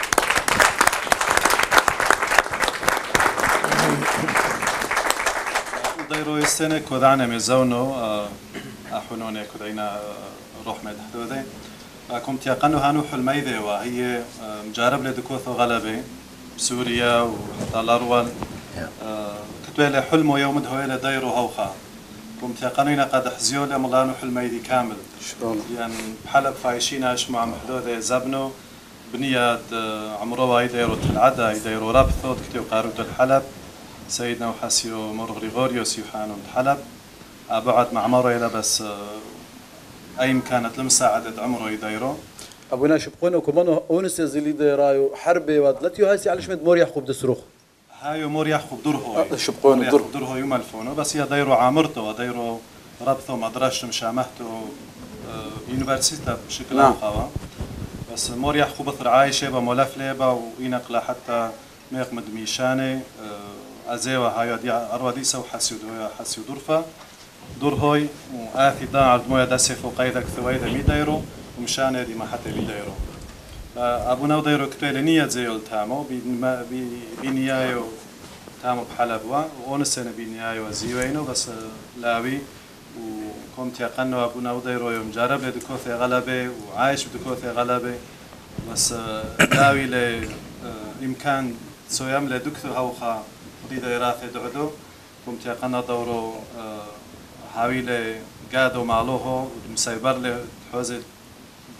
ديرو السنة كودعنا ميزونو أحونوني كودعنا روح ميد حدودي كنت يقنو هانو حلميذي وهي مجارب لدكوثو غلبي بسوريا وحتى الأرول كتبالي حلمو يوم دهويلة دايرو هوخا كنت يقنونا قد حزيو لملانو حلميذي كامل يعني بحلب فايشين اشمو عم حدودي زبنو بنياد عمرو يديرو تلعدا يديرو رابثو كتيو قاروتو الحلب سيدنا وحاسيو مور غريغوريوس يوحانو الحلب أبعد مع مرة بس أي إمكانت لمساعدة عمره يديرو أبونا شبقون وكمان أونس زلي ديرايو حربي ودلتيو هاسي على شمد مور يحقوب دسروخ هايو مور يحقوب درهو شبقون درهو يملفونه بس هي ديرو عامرته وديرو ربطه مدرسته مشامهته يونيفرسيتا بشكل قوي بس مور يحقوب بثر عايشة بمولف ليبا وينقل حتى ميقمد ميشاني أزيوا هايو دي أروى ديسا وحاسيو دويا حاسيو درفا درهوي وآثي دا عرض مويا داسف وقيدك ثويدا ميدايرو ومشان دي ما حتى ميدايرو أبونا ودايرو كتويل نية زيول تامو بنيايو تامو بحلبوا وونسنا بنيايو زيوينو بس لاوي وكنت يقنو أبونا ودايرو يوم جارب لدكوثي غلبة وعايش بدكوثي غلبة بس لاوي لإمكان سويام لدكتو هوخا دي دايراثي دعدو كنت يقنو دورو هاوي قادو معلوه مسيبر له حوزة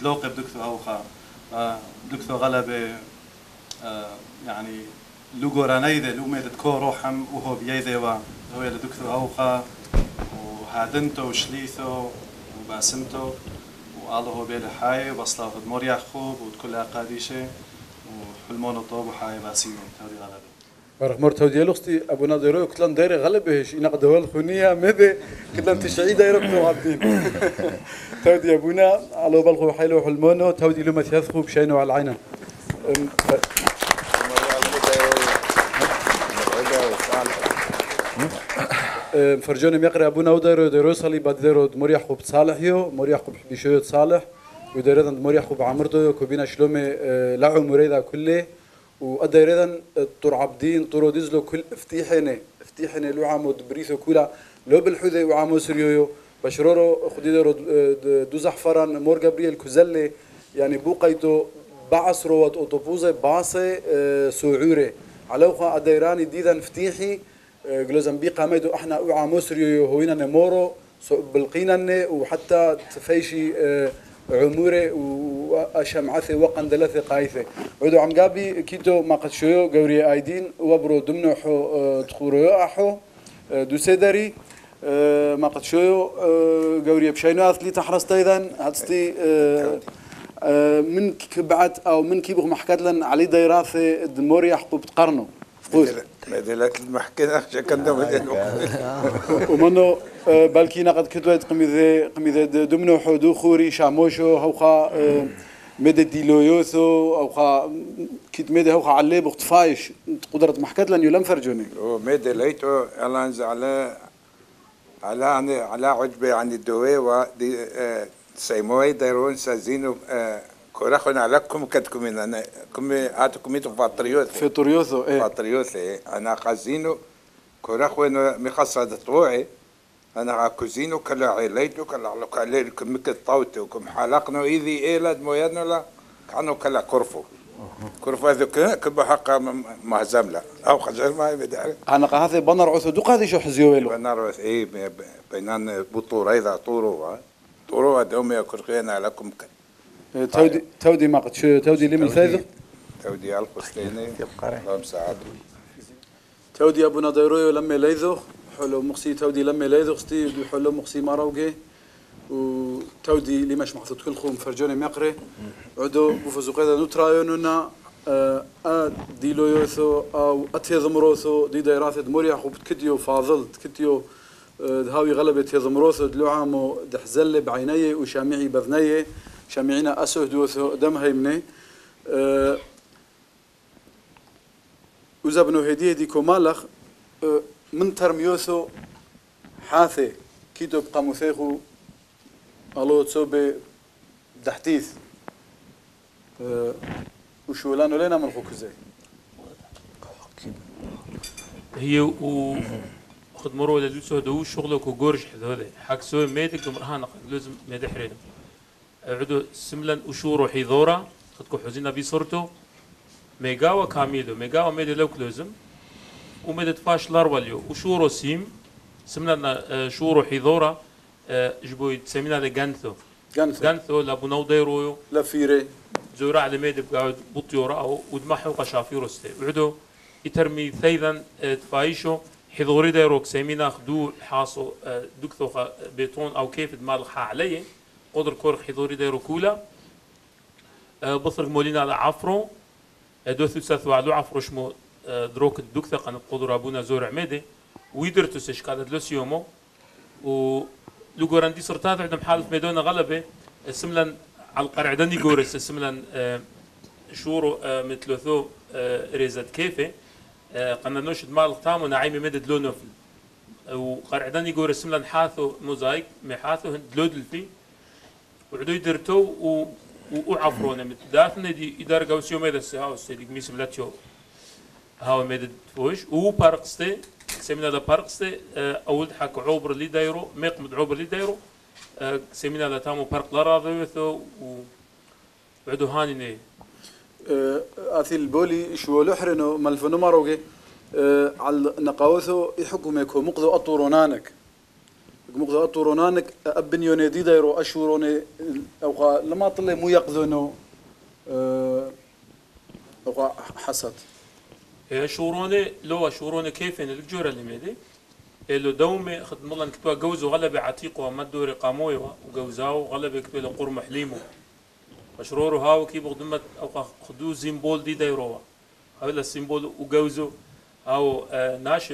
دلوقي بدكتو أوخا دكتو غلبة يعني لوجو رانيده لو ميدت كو روحم وهو بيده هو لدكتو أوخا وهادنتو وشليثو وباسمتو والله بيل حي وبصلاف دمور يعقوب وكل قاديشه وحلمون طوب وحي باسينو توري غلبه بارك مرتو ديالوختي ابو نادرو كلان داير غلبهش ينقدوا الخونيه مذ كلان تشعي دايركم عابدين تودي ابونا على بالخو حيلو حلمونو تودي لما تيثخو بشينو على العينه فرجوني يقرا ابونا ودايرو دايرو صلي بديرو دمر يعقوب صالحيو مر يعقوب بشويه صالح ودايرو دمر يعقوب عمرتو كوبينا شلومي لا عمريدا كله وأديريدن طور عبدين طور ديزلو كل افتيحنا لو عامو بريثو كولا لو بالحذي وعامو سريو بشرورو خديدرو دوزح فران مور جابرييل كوزلي يعني بوقيتو بعصرو اوتوبوزه باصه سعوري علوخا أديراني ديدن فتيحي جلوزنبيق ميدو احنا وعامو سريو هوينا نمورو بالقينا وحتى تفيشي عموري وشمعثي وقندلثي قايثي عدو عم قابي كيتو ما قد شويو قوري ايدين وبرو دمنو حو تخوريو احو دو سيدري ما قد شويو قوري بشينو اثلي تحرست ايضا هاتستي من بعد او من كيبغ محكات لن علي ديراثي دموري يحقوب تقرنو مدلت المحكمة شكلنا ومنو بالكينا قد كتبت قميذ دمنو حدو خوري شاموشو هوخا مدى ديلويوثو هوخا كيت مدى هوخا علي بختفايش قدرة محكات لن يلم فرجوني ومدى ليتو الانز على عجبي عن الدوي ودي سيموي دايرون سازينو كورخنا لكم كتكم انا كم اتكم فطريوثو فطريوثو انا قازينو كورخنا مخصص طوعي انا كوزينو كلا عيليتو كلا عليكم مكطوتو كم حلقنا ايذي ايلاد مويدنا لا كانوا كلا كرفو هذوك كب حق مهزمله او خجل ما يدعي انا هذا بنر عثو دوق هذه شو حزيويلو بنر اي بينان بطور اذا طوروا دومي كرخينا لكم تودي ما قد شو تودي لي من ثالث تودي القسطيني اللهم ساعد تودي ابو ناديرو لما ليذو حلو مقصي تودي لما ليذو قصتي حلو مقصي ماروغي وتودي لي مش محطوط كل خوم فرجوني مقري عدو بفزو قيدا نوترايوننا دي لويوثو او اتيضمروثو دي دايراث دموريا خوب كديو فاضل كديو هاوي غلبت يضمروثو دلوعامو دحزل بعينيه وشامعي بذنيه شامعينا أسهدوثو دم هيمني وزبنو هديه دي كومالخ من ترميوثو حاثي كيدو بقى مثيخو ألو تصوبي دحتيث وشولانو لينا من خوكزي هي و خد مرو لدوسو دو شغلك وجورج هذا حق سوي ميدك مرهان لازم مدحرين عدو سملن وشورو حيذورا خدكو حزينا بيصورتو ميغاوا كاميدو ميغاوا ميدو لو كلوزم وميدت فاش لاروليو وشورو سيم سملن شورو حيذورا جبوي تسمينا لغانثو غانثو لابو ديرويو لفيري زورا على ميد بقاعد بطيورا ودمحو قشافيرو ستي وعدو يترمي ثيذا تفايشو حضوري ديروك سيمينا خدو حاصو دكتو بيتون او كيف دمال خا عليه قدر كورخ حضوري ديرو كولا بصرق مولينا على عفرو دوثو ساثو على عفرو شمو دروك الدكتو قن قدر ابونا زور عميدي ويدرتو سشكال دلوس يومو و لوغوراندي سرطات عندهم حالة ميدونا غلبة سملن على القرعداني جورس سملن شورو مثلثو ريزت كيفه قلنا نوش دمال تامو نعيمي مدد لونه وقرعداني جورس سملن حاثو موزايك محاثو دلود الفي وعدو يدرتو وعفرونا متداثنا دي إدارة قوسيو ميدا السهاو السيدي قميس بلاتيو هاو ميدد فوش وبارقستي سمينا دا بارقستي أول حق عوبر اللي دايرو ميقمد عوبر اللي دايرو سمينا دا تامو بارق لراضيوثو وعدو هاني أثي البولي شو لحرنو ملفنو ماروغي على نقاوثو يحكم يكو مقضو أطورونانك مقدار طورونانك ابنيوني دي دايرو اشوروني او لما طلع مو يقذونو او حسد شوروني لو شوروني كيف ان الجوره اللي ميدي اللي دومي خدم الله كتوا جوزو غلبة عتيقه وما دوري قاموي وجوزاو غلبة كتوا قرم حليمو مشرورو هاو كي بخدمت او خدو سيمبول دي دايروا هذا السيمبول وجوزو او ناشف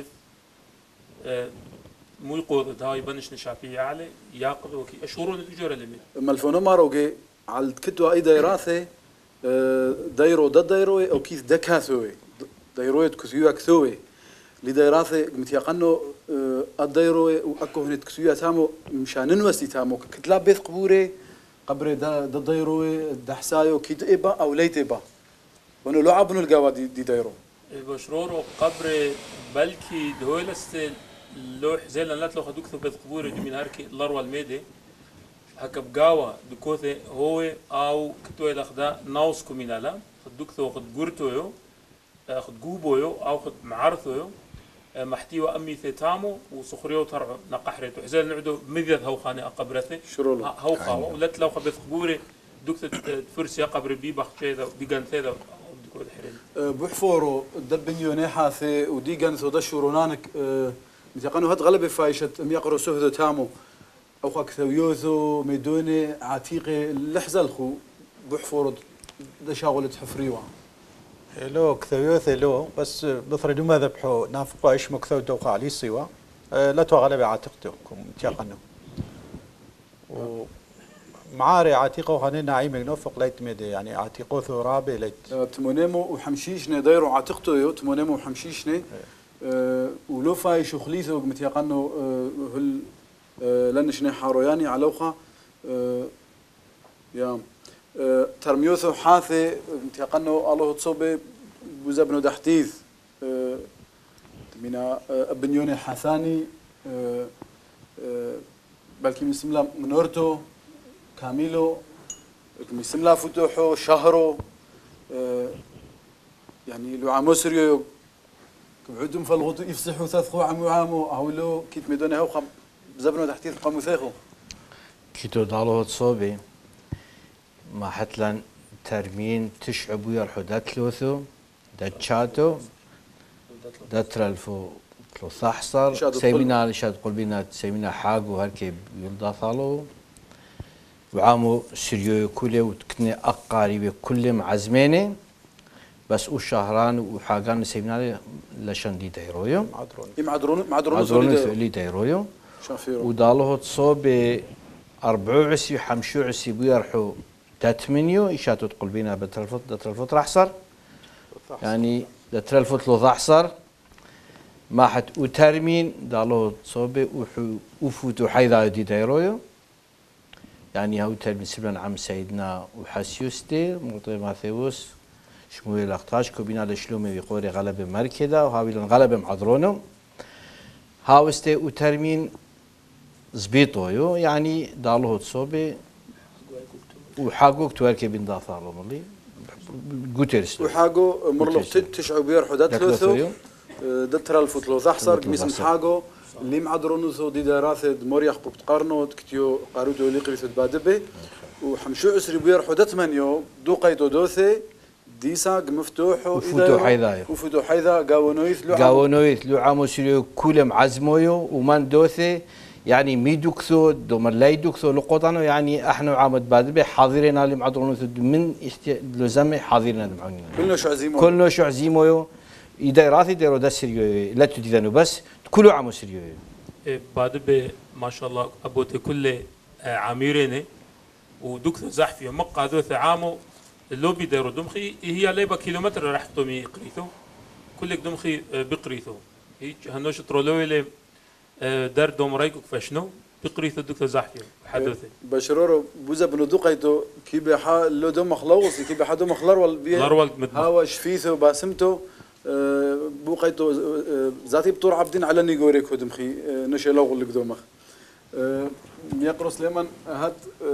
مو يقود هاي بنش نشافيه عليه ياقض وكي اشورون الجوره اللي ميدي ملفونو ماروجي على كتوا اي دايراثه دايرو دايرو او كيف دكاثوي دايرويت كثيوة كثوي لدايراثه متيقنو الدايرو واكو هنت كثيوة تامو مشان نوسي تامو كتلاب بيت قبوري قبر دا دايرو دحسايو كيد ابا او ليت ابا ونو لعبنو القوا دي دايرو بشرورو قبر بلكي دهولست لوح زي لان لو خدوك بيت قبوري من هاركي الاروا الميدي هكا بقاوة دكوثي هو او كتوي الاخدا ناوس كومينالا خدوك ثو خد قرتويو خد جوبويو او خد معرثويو محتوى امي ثيتامو وسخريو ترعو نقحريتو حزال نعدو مذيذ هو خاني اقبرثي هو خاوة ولت لو خبيت قبوري دكتور فرسي قبر بيبخ شيدا ديغان ثيدا دكتور الحرين بحفورو دبنيوني حاثي وديغان ثو دشورونانك متيقنو هاد غلبة فايشة ميقرو سهدو تامو او خاكثويوثو ميدوني عتيقي لحزلخو بحفورو دشاغلة حفريوه لو كثويوث لو بس بثردو ما ذبحوا نافقوا ايش مكثو توقع علي سوا لا تغلب عاتقتكم تيقنوا ومعاري عتيقه خاني نعيم نوفق ليت ميدي يعني عتيقو ثرابي ليت تمونيمو وحمشيشني دايرو عاتقتو يو تمونيمو وحمشيشني ولو فاي شخليثو متيقنوا هل لنشني حاروياني علوخه يا ترميوثو حاثي متيقنو الله تصوبي بوزبنو دحتيث من ابنيوني حاثاني بلكي مسملا منورتو كاميلو مسملا فتوحو شهرو يعني لو عامو سريو كبعدهم فالغوتو يفسحوا ثاثخو عامو هولو كيت ميدوني هاو بزبنو دحتيث قامو ثيخو كيتو دالو تصوبي ما حتلن ترمين تشعبوا يرحو داتلوثو داتشاتو داترالفو تلوثاحصر سيمينا شاد قلبينا سيمينا حاقو هركي يلداثالو وعامو سريو كله وتكني أقاري كل معزميني بس وشهران وحاقان سيمينا لشان دي دايرويو معدرون لي دايرويو ودالوه تصوب 24 25 بيرحو تاتمنيو إيشاتو تقول بينا دترلفوت رحصر يعني دترلفوت لو ضحصر ما حد وترمين دالو صوبي وفوتو حيدا دي دايرويو يعني هاو ترمين سبلان عم سيدنا وحسيوستي مرطي ماثيوس شمويل اختاش كوبينا لشلومي بيقوري غلبة مركدا وهاويلن غلبة معذرونو هاوستي وترمين زبيطويو يعني دالو صوبي وحاجوك تواركي بين داثارو ملي جوتيرس وحاجو مرلو تشعو بير حدات لوثو دتر الفوتلو زحصر قميس حاجو اللي معدرونو ثو دي دراثه موريخ بتقارنو كتيو قارودو لي قريت بادبه وحمشو عسري بير حدات منيو دو قيدو دوثي ديسا مفتوح وفتو حيدا قاونويث لو عامو سيريو كولم عزمويو ومان دوثي يعني ميدوكثو دومر لايدوكثو لقطانو يعني احنا عامد بادبه حاضرين اللي معدرونو من لزمي حاضرين معنا كلنا شو عزيمويو يديراتي ديرو دا سيريو لا تدينو بس كله عامو سيريو بادبه ما شاء الله ابوتي كل عاميرين ودكثو زحفي مقادو ثعامو اللوبي ديرو دمخي هي ليبا كيلومتر رحتو مي قريتو كلك دمخي بقريتو هيك هنوش ترولوي دار دوم رايكو فشنو بقريتو دكتور زحفي حدثي بشرورو بوزا بندقيتو كي بحا لو دوم خلوص كي بحا دوم خلر والبي هاو شفيثو باسمتو بوقيتو ذاتي بطور عبدين على نيغوريك دمخي نشي لو لك دومخ يقرا سليمان هاد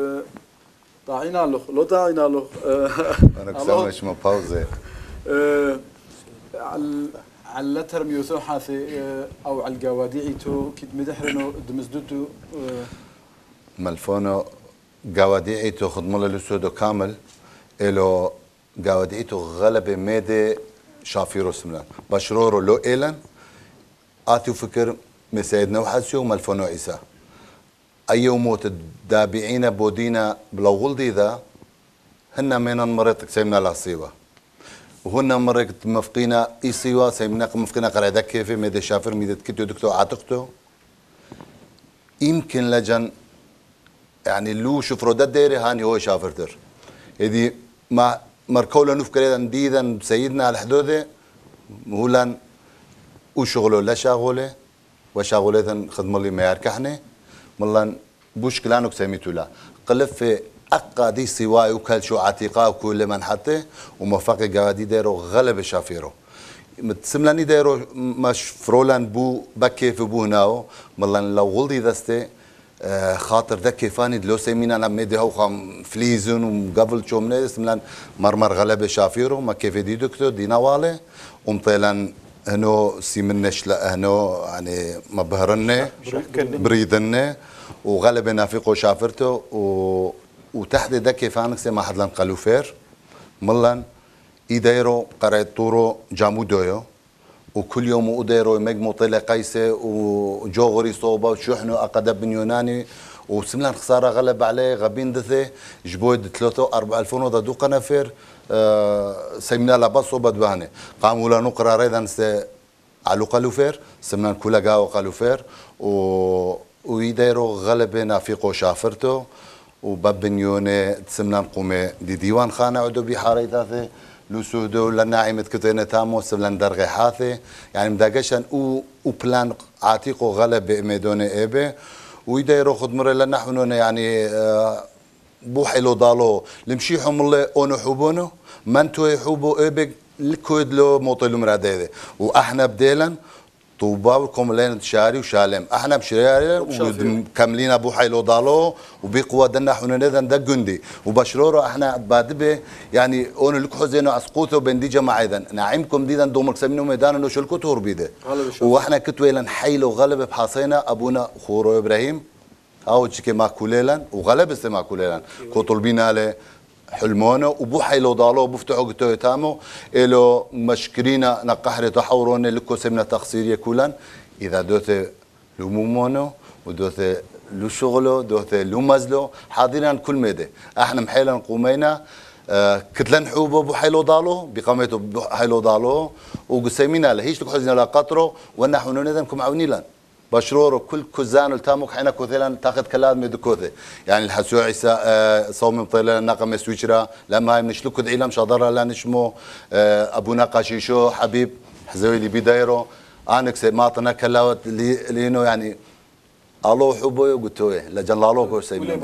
طاعينا له لو طاعينا له انا كسامش ما باوزه على ترميوثو حاثي او على القواديعيتو كيد مدحرنو دمزدوتو ملفونو قواديعيتو خدمولا لسودو كامل إلو قواديعيتو غلبة ميدي شافيرو سملان بشرورو لو إيلان آتيو فكر مسيدنا وحسيو ملفونو عيسى أيو موت الدابعين بودينا بلو غلدي ذا هن من مرتك سيمنا العصيبة وهن مرت مفقينا إيسيوا سيمنا مفقينا قرعدا كيفي ميدي شافر ميدي تكتو دكتو عاتقتو يمكن لجن يعني لو شفرودات ديري هاني هو شافرتر إذا ما مركولا نفكر ديدا سيدنا على حدوده مهولا وشغله لا شاغله وشاغله خدم لي ما يركحني ملان بوش كلانك سميتو لا قلف في أقادي سواي وكل شو عتيقة وكل من حتى وموفق جوادي ديرو غلب شافيرو متسملاني ديرو مش فرولان بو بكيف بو هناو ملان لو غلدي دستي خاطر ذا كيفاني دلو سيمينا انا ميدي هو خام فليزون وقبل شو من اسملان مرمر غلب شافيرو ما كيف دي دكتور دي نواله ومطيلان هنو سيمنش لا هنو يعني مبهرني بريدني وغلب نافيقو شافرته وتحت ده كيفانك سي ما حد لان قالوفير ملان ايديرو قريتورو جامو دويو وكل يوم اديرو مجمو طيله قيسه وجوغري صوبه وشحنه اقدب بن يوناني وسملان خساره غلب عليه غبين دثه جبود 3 4000 وضا دو قنافير سيمنا لباصو بدوانه قاموا لا نقرا ايضا على قالوفير سملان كولا قاو قالوفير ويديرو غلب نافيقو شافرته وبابنيونه تسملان قومي دي ديوان خانه عدو بحاري ثاثه لسودو لناعمة كتينة تامو سبلان درغي حاثي يعني مداقشان بلان عاتيقو غلب بإميدوني إيبي ويدايرو خدمر لنحونون يعني بوحيلو دالو لمشيحهم اللي اونو حوبونو منتو يحوبو إيبي الكود لو موطيلو مراديدي وإحنا بديلا طوباوكم لين تشاري وشالم احنا بشرياري وكاملين ابو حيلو دالو وبقوه دنا حنون ده جندي وبشرورو احنا بادبه يعني اون لك حزينو اسقوتو بنديجه مع اذا نعيمكم ديدا دومك سمينو ميدان انه شلكو توربيده واحنا كتويلن حيلو غلب بحصينا ابونا خورو ابراهيم او تشكي ماكوليلن وغلب استماكوليلن كطلبينا له حلمونه وبو حيلو دالو بفتحوا قتو تامو إلو مشكرينا نقحر تحورون لكو سمنا تقصير يكولن إذا دوت لمومونو ودوت لو شغلو دوت لو مزلو حاضرين كل ميدة احنا محيلا قومينا كتلن حوبه بو حيلو دالو بقامته بو حيلو دالو وقسيمينا له هيش لك حزنا لا قطرو ونحن ندنكم عونيلن بشرور وكل كوزان التامك حين كوثيلا تاخذ كلام مدكوثه يعني الحسو عيسى صوم طيلا ناقم سويشرا لما نشلك دعيلم شادر لا نشمو ابو نقاشيشو حبيب حزوي لي بدايرو انك ماطنا كلاوت لينو يعني الله حبه وقتوه لجلالوك وسيمين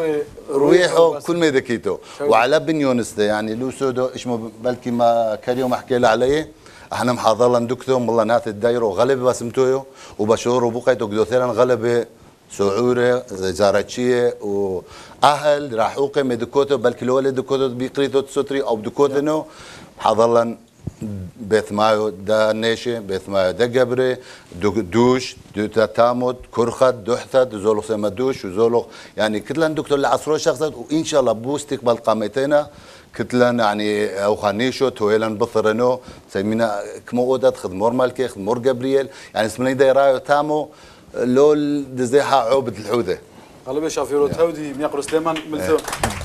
رويحه كل ما ذكيته وعلى بن يونس يعني لو سودو اسمه بلكي ما كريم احكي له عليه احنا محاضرين دكتور والله نات الدايره وغلب باسمتويو وبشور وبقيتو قدوثيران غلبه سعوره زارتشيه واهل راحوقه مدكوتو بلكي لو دكوتو بيقريتو تسوتري او دكوتنو حاضرين بيت مايو دا نيشي بيت مايو دا قبري دوش دوتا تامود كرخت دوحتت زولو سيما دوش وزولو يعني كتلان دكتور العصرو شخصات وان شاء الله بوستقبل قامتنا كتلان يعني او خانيشو تويلان بثرنو سيمينا كمودات خدمور مالكي خدمور جبريل يعني اسمني دايرايو تامو لول دزيحة عوبة الحوذة غالبا شافيرو تاودي ميقرو سليمان ملثو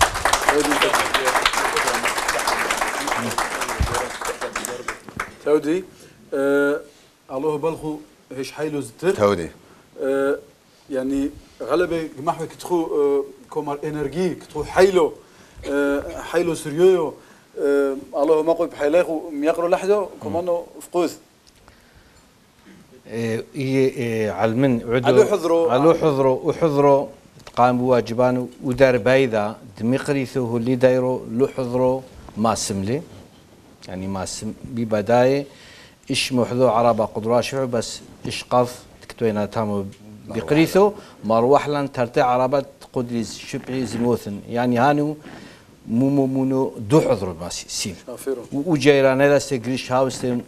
تاودي الله بلخو هيش حيلو زتر تاودي يعني غالبا جماحو كتخو كومار انرجي كتخو حيلو حيلو سريو الله ما قول بحيلاخو ميقرو لحظه كمانو فقوث علمن عدو علو حضروا وحضروا قام بواجبان ودار بايذا دمقريثه اللي دايرو لو حضروا ما سملي يعني ما سم ببدايه ايش محذو عربه قدرا شعو بس ايش قف تكتوينا تامو بقريثو مروح لن ترتع عربه قدري شبعي زموثن يعني هانو مو دو حضروا ما سيم وجيران لا سجريش هاوس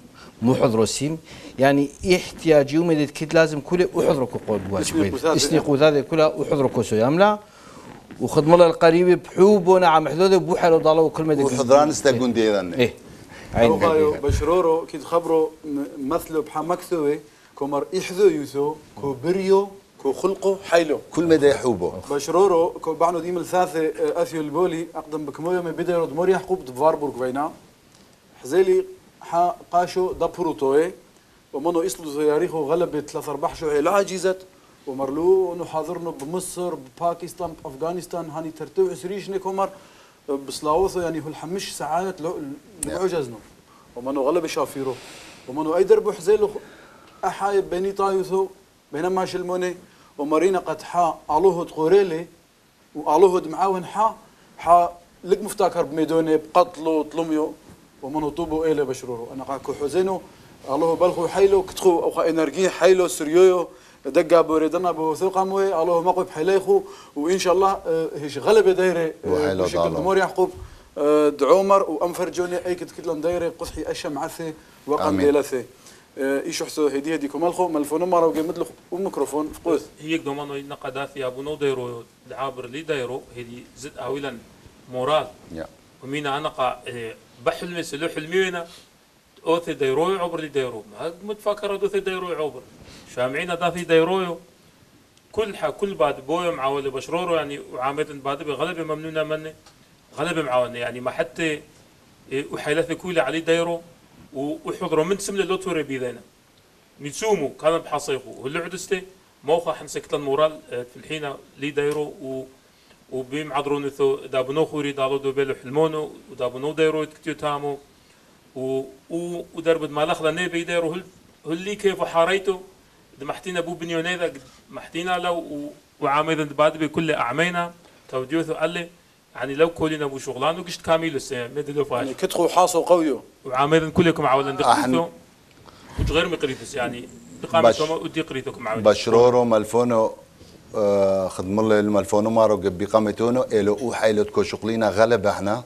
مو حضروا سيم يعني احتياج يوم اللي كنت لازم كله وحضروا كقول واجب اسنيق هذا كله وحضروا كوسو يملا وخدم الله القريب بحوبنا عم حدوده بوحلو ضلوا كل ما وحضران استقون ديدان ايه عين بشرورو كيد خبروا مثلوا بحمكثوي كمر إحذو يوثو كو بريو كو خلقو حيلو كل ما يحوبه بشرورو كو بعنو ديم الثاثة أثيو البولي أقدم بكموية من بدأ يرد موري حقوب دفاربورغ بينا حزيلي حا قاشو دبروتوي ومنو إصلو تاريخو غلبت 3-4 شوية العاجزت ومرلو انه حاضرنا بمصر بباكستان بافغانستان هاني ترتو عسريشني كومر بسلاوثو يعني هو الحمش ساعات لعجزنا ومنو غلب شافيرو ومنو اي درب حزيلو احايب بني طايوثو بينما شلموني ومارينا قد حا الوهد قوريلي والوهد معاون حا لك مفتكر بميدوني بقتلو طلميو ومنو طوبو ايله بشرورو انا قاكو حزينو الله بلخو حيلو كتخو او انرجي حيلو سريويو دقا بوردنا بوثوقا موي الله مقب حيليخو وان شاء الله هيش غلبه دايره بشكل دمور يعقوب دعومر وانفرجوني اي كتلن دايره قصحي اشم عثي وقم ديلثي ايش حسو هدي كمالخو ملفون مره وقمد وميكروفون فقوث هيك دومانو نقدات يا ابو نو دايرو العابر لي دايرو هدي زد اولا مورال ومينا انا بحلم مسلو حلمينا اوثي دايروي عبر لي دايرو متفكر دوثي دايروي عبر شامعين داثي دايرويو كل بعد بويو معاول بشرورو يعني وعامة بعد بغلبة ممنونة مني غلبة معاولنا يعني ما حتى وحيلث كولي علي دايرو وحضروا من سمل اللوتوري بيذينا ميتسومو كان بحصيخو واللي عدستي موقع حنسكت المورال في الحين لي دايرو وبيم عذرون ثو دابنو خوري دالو دوبيلو حلمونو ودابنو دايرو تكتيو تامو ودربد ما لاخذ نبي دايرو هل كيف حاريتو محتينا بو بنيوني ذا محتينا لو وعاميدا بعد بكل اعمينا توديوثو قال لي يعني لو كلنا ابو شغلان وقشت كامل السنه مدلو فاش يعني كتخو حاصو قويو وعاميدا كلكم عاولن دقيتو وغير مقريتس يعني بقامتكم ودي قريتكم عاولن بشرورو ملفونو خدم الله الملفونو مارو بقامتونو الو او حيلتكو شغلينا غلب احنا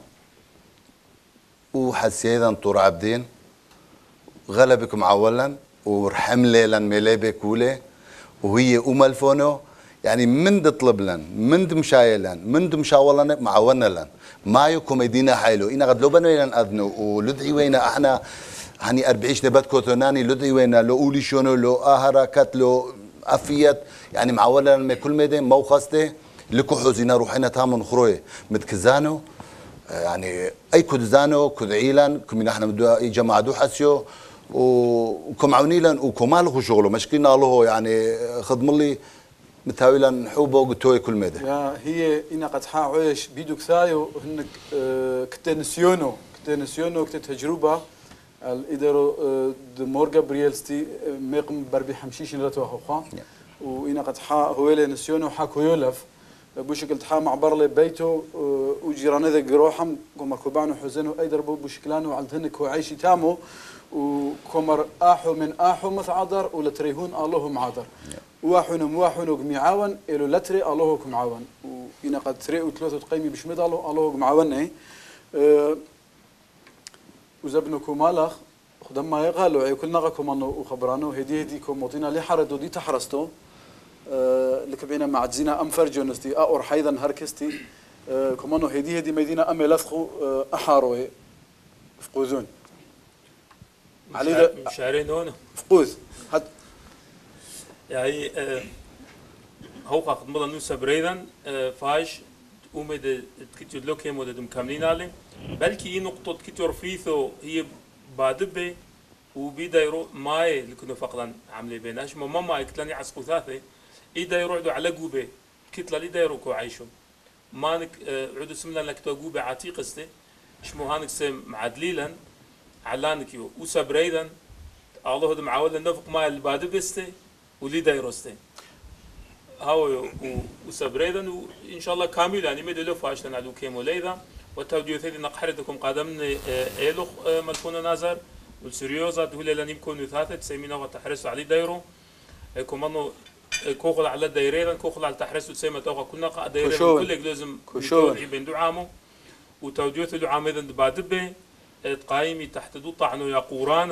وحسيدا طور عبدين غلبكم اولا ورحم ليلا ملابي كوله وهي ملفونو يعني من تطلب لن من مشايلن من مشاولن معاونا لن ما يكم يدينا حيلو إنا قد لو بنو لن أذنو ولدعي وينا احنا هني 40 نبات كوتوناني لدعي وينا لو أولي شونو لو أهركت لو أفيت يعني معاونا لن كل مدين موخسته لكو حوزينا روحنا تامن خروي متكزانو يعني أي كدزانو كدعيلن كم احنا مدو أي جماعة دو حسيو وكم عونيلا وكماله شغله مشكلنا الله يعني خدم لي متاولا حوبه وقتوي كل مدى هي إن قد حاعيش بيدو كثايو هنك كتنسيونو كتجربة الإدارة دمور جابرييلستي ميقم بربي حمشيشين رتوا خوخا وإن قد هويل نسيونو حاكو يولف بشكل تحام عبر لي بيته وجيران ذا جروحهم كمر كوبانو حزنو أي دربو بشكلانو على هنك هو عايش تامو وكمر آحو من آحو مثعذر ولا تريهون الله معذر واحن معاون إلو لتري الله معاون وإن قد تري وثلاثة قيمي بشمد الله معاون إيه وزبنكم مالخ خدام ما يقالوا أي كل نغكم أنه وخبرانه هديكم وطينا لحرد ودي تحرستو لكبينا معجزينا أم فرجونستي أور حيدا هركستي كمانو هدي مدينة أم لثخو أحاروي فقوزون علي مشارين هون فقوز حد يعني هو قاعد مضى نوسا بريدن فاش ومد كتير لوكي مود دم كاملين عليه بلكي نقطة كتير فيثو هي بعدبه وبيدايرو ماي اللي كنا فقدان عملي بيناش ماما كتلاني عسقو ثاثي إيدا يروحوا على جوبة كتلا لي دايرو كو عايشون مانك عدو سملا لك تو جوبة عتيق استي شمو هانك سم معدليلا علانك يو وسبريدا الله هذا معاول نفق ما اللي بعد بستي ولي دايرو استي هاو وسبريدا وإن شاء الله كامل يعني مدلو فاشلن على كيمو ليدا والتوديو ثاني نقحرتكم قدمنا إيلو ملفون نازر والسريوزا دولة لن يكونوا ثلاثة سيمينا وتحرسوا على دايرو كمانو كوخل على دايرين كوخل على تحرس وتسمى توقع كنا قا دايرين كل لازم كوشون بين دعامه وتوجيه العام إذا بعد به تقايمي تحت دو طعنو يا قورانو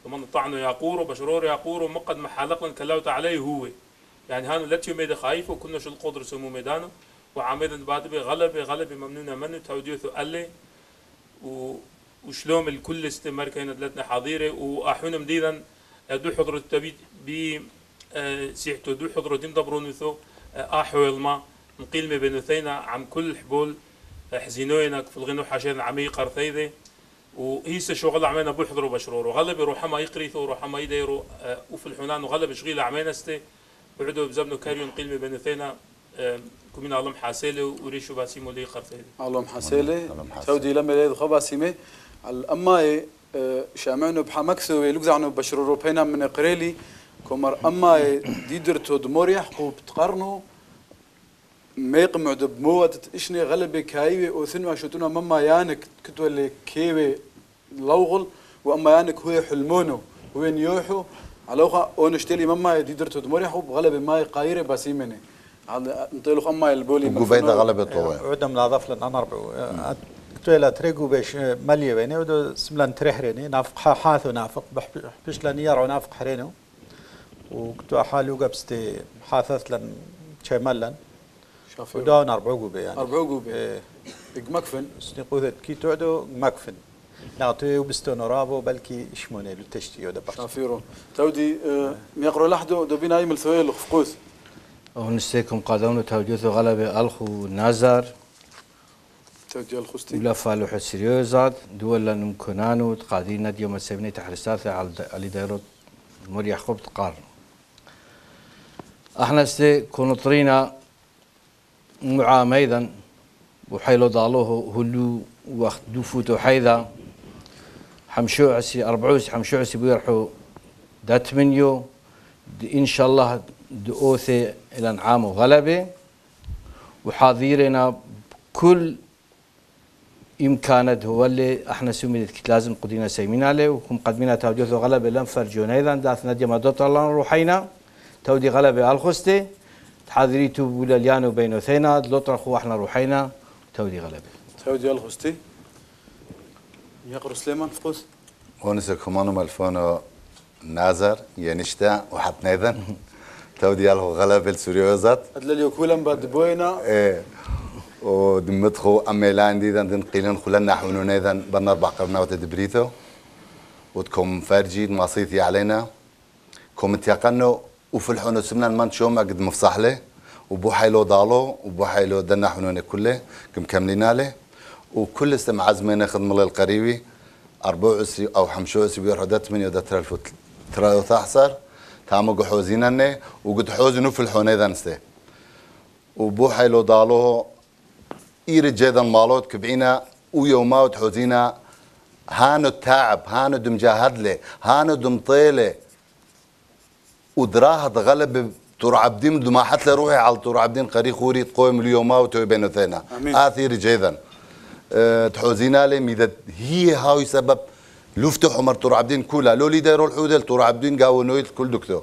ومن طعنه يقور بشرور يقور ومقد محالق كلاوت عليه هو يعني هانو لا تيوميد خايف وكنا شو القدر سمو ميدانه وعميدا بعد غلبة ممنونة منه توديوثو قلي وشلوم الكل استمر كانت لتنا حظيرة وأحونا مديدا دو حضرة تبيت ب سيحتو دو حضرة ديم دبرونيثو أحوال ما نقيل ما بينوثينا عم كل حبول حزينوينا في الغنو حاشين عمي قرثيذي وهيس شغل عمينا بحضروا بشرور وغلب يروح ما يقريثو وروح ما يديروا وفي الحنان وغلب شغيل عمينا استي وعدوا بزبنو كاريون قيل ما بينوثينا كمين علم حاسيله وريشو باسيمو لي قرثيذي علم حاسيله تودي لما ليد خباسيمه الأماي شامعنو بحمكسو يلقزعنو بشرورو بينا من قريلي كمر أماي ديدرتو دموريح قوب تقرنو ميق معدب موت إشني غلبي كايوي وثنوا شتونا مما يانك كتو اللي كيوي لوغل وأما يانك هو حلمونو هو نيوحو علوخا ونشتلي مما ديدرتو دموريحو بغلبي ماي قايرة باسيمني نطيلوخ أما البولي قبيدة غلبة طوي عدم لا ضفلن أنا ربع كتولا تريقو بيش مالية بيني ودو سملان تريحريني نافق حاثو نافق بحش لن يارو نافق حرينو وكتو حالو قبستي حاثث لن شمالن وداون 4 قوبة يعني 4 قوبة مكفن سنقوذ كي تعدو مكفن نعطيه وبستون رابو بلكي إشموني للتشتي ودا بحث شافيرو تودي ميقرو لحدو دبينا يمل ثويل خفقوث ونستيكم قادون توجيث غلبة الخو نازر تودي الخستي ولا فالو حسريوزات دولا نمكنانو قادين نديو مسبني تحرساثة على دايرو مريح خوب تقارن احنا استي كونطرينا معام ايضا وحيلو ضالوه هلو وقت دوفوتو حيذا حمشو عسي 4 حمشو عسي بيرحو دات منيو ان شاء الله دؤوثي الى نعام وغلبه وحاضرنا بكل امكانات هو اللي احنا سميت لازم قدينا سيمين عليه وكم قدمنا توجيه غلبه لم فرجون ايضا داث نادي ما دوت الله روحينا تودي غلبه الخستي تحاضريتو بولاليانو بينو ثينا لطرخو احنا روحينا تودي غلبه تودي الخستي يقرو سليمان فقوس ونسك خمانو مالفونو نازر ينشتا وحط نيذن تودي الخو غلبه السوريوزات ادلليو كولم بعد بوينا ايه ودمتخو اميلان ديدن تنقيلن خلنا حونو نيذن بنا 4 قرنات تدبريتو وتكم فرجي مصيتي علينا كم تيقنو وفي الحونو سمنا من شوما قد مفصح له وبو حيلو ضالو وبو حيلو دنا حنونه كله كم كملينا له وكل استم عزمنا خدم الله القريبي 24 او 25 بيرحدت من يد ترى تحصر تامو حوزيننا وقد حوزنو في الحونه ذنسته وبو حيلو ضالو يرجيدا مالوت كبعينا ويومات حوزينا هانو التعب هانو دمجاهد له هانو دمطيله ودراها غلب تور عبدين دما حتى روحي على تور عبدين قري خوري تقوم اليومات بينو ثينا آثير جيدا تحوزينا لي ميدا هي هاوي سبب لفتح عمر تور عبدين كلها لو لي دايروا الحودل تور عبدين قاو نويت كل دكتور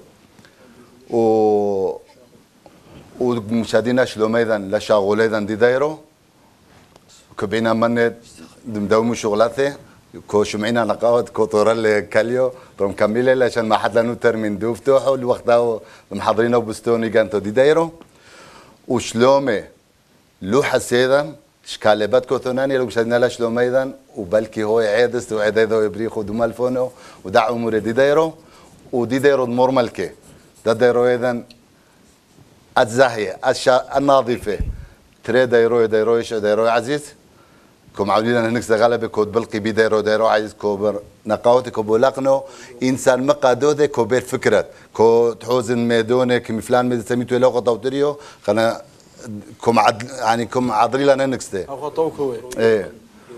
ومشاهدينا شلوم ايضا لا شاغول ايضا دي دايرو كبينا من مداوم شغلاته كو شمعنا نقاوت كو طورال كاليو طوم كميله عشان ما حد لانو ترمين دوفتوحو الوقت داو محضرينه بستوني كانتو دي دايرو وشلومه لو حسيدا شكالبات كو ثناني لو مشاهدنا لا شلوم ايضا وبلكي هو عيدست وعيدو يبريخو دمال فونو ودع امور دي دايرو ودي دايرو مورمالكي دا دايرو ايضا الزاهيه النظيفه تري دايرو عزيز كم عاودين هنكس غلبه كود بلقي بي دايرو عايز كوبر نقاوتي كوبولقنو انسان مقادوده كوبير فكرت كو تحوزن ميدونه كم فلان ميد سميتو لوقه توتريو خنا كم يعني كم عضري لنا نكسته او خطوكو ايه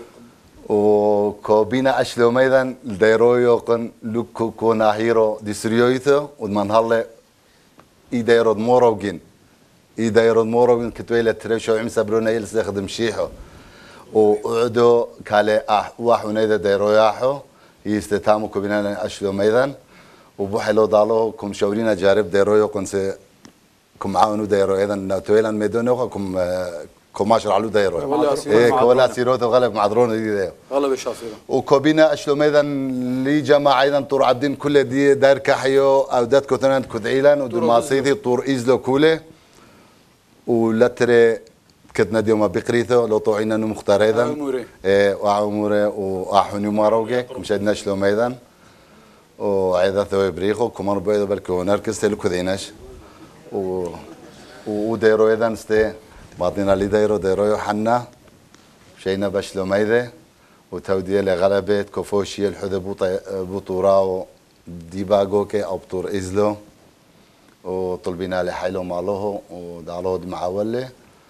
و بينا اشلو ميدان دايرو يوقن لوكو كونا هيرو ديسريويتو ودمان هلا اي دايرو موروجين كتويله تريشو عم سبرونا يستخدم شيحو وعدو كالي واحونيدا دايروياحو يستتامو كبينا اشلو ميدان وبوحلو ضالو كم شاورينا جارب دايرويو كم عاونو دايرو ايضا تويلان ميدونو كم كوماش علو دايرو ولا إيه كولا سيروت وغلب معذرون دي غلب الشافيرة وكوبينا أشلو ميدا لي جماعة أيضا طور عبدين كل دي داير كحيو أو دات كوتنان كدعيلان ودماسيتي طور إزلو كله ولتري كدنا ديوما بقريثو لو طوعينا مختار أيضا وعموري وأحوني ماروجي مشهدنا شلو ميدا وعيدا ثوي بريخو كمان بيدو بالكو نركز تلو كذيناش وديرو أيضا استي بعطينا لي ديرو يوحنا شينا بشلو ميدا وتوديه لغلبة كوفوشي الحذا بوطوراو ديباغوكي أو بطور إزلو وطلبنا لحيلو مالوه ودعلوه معاولي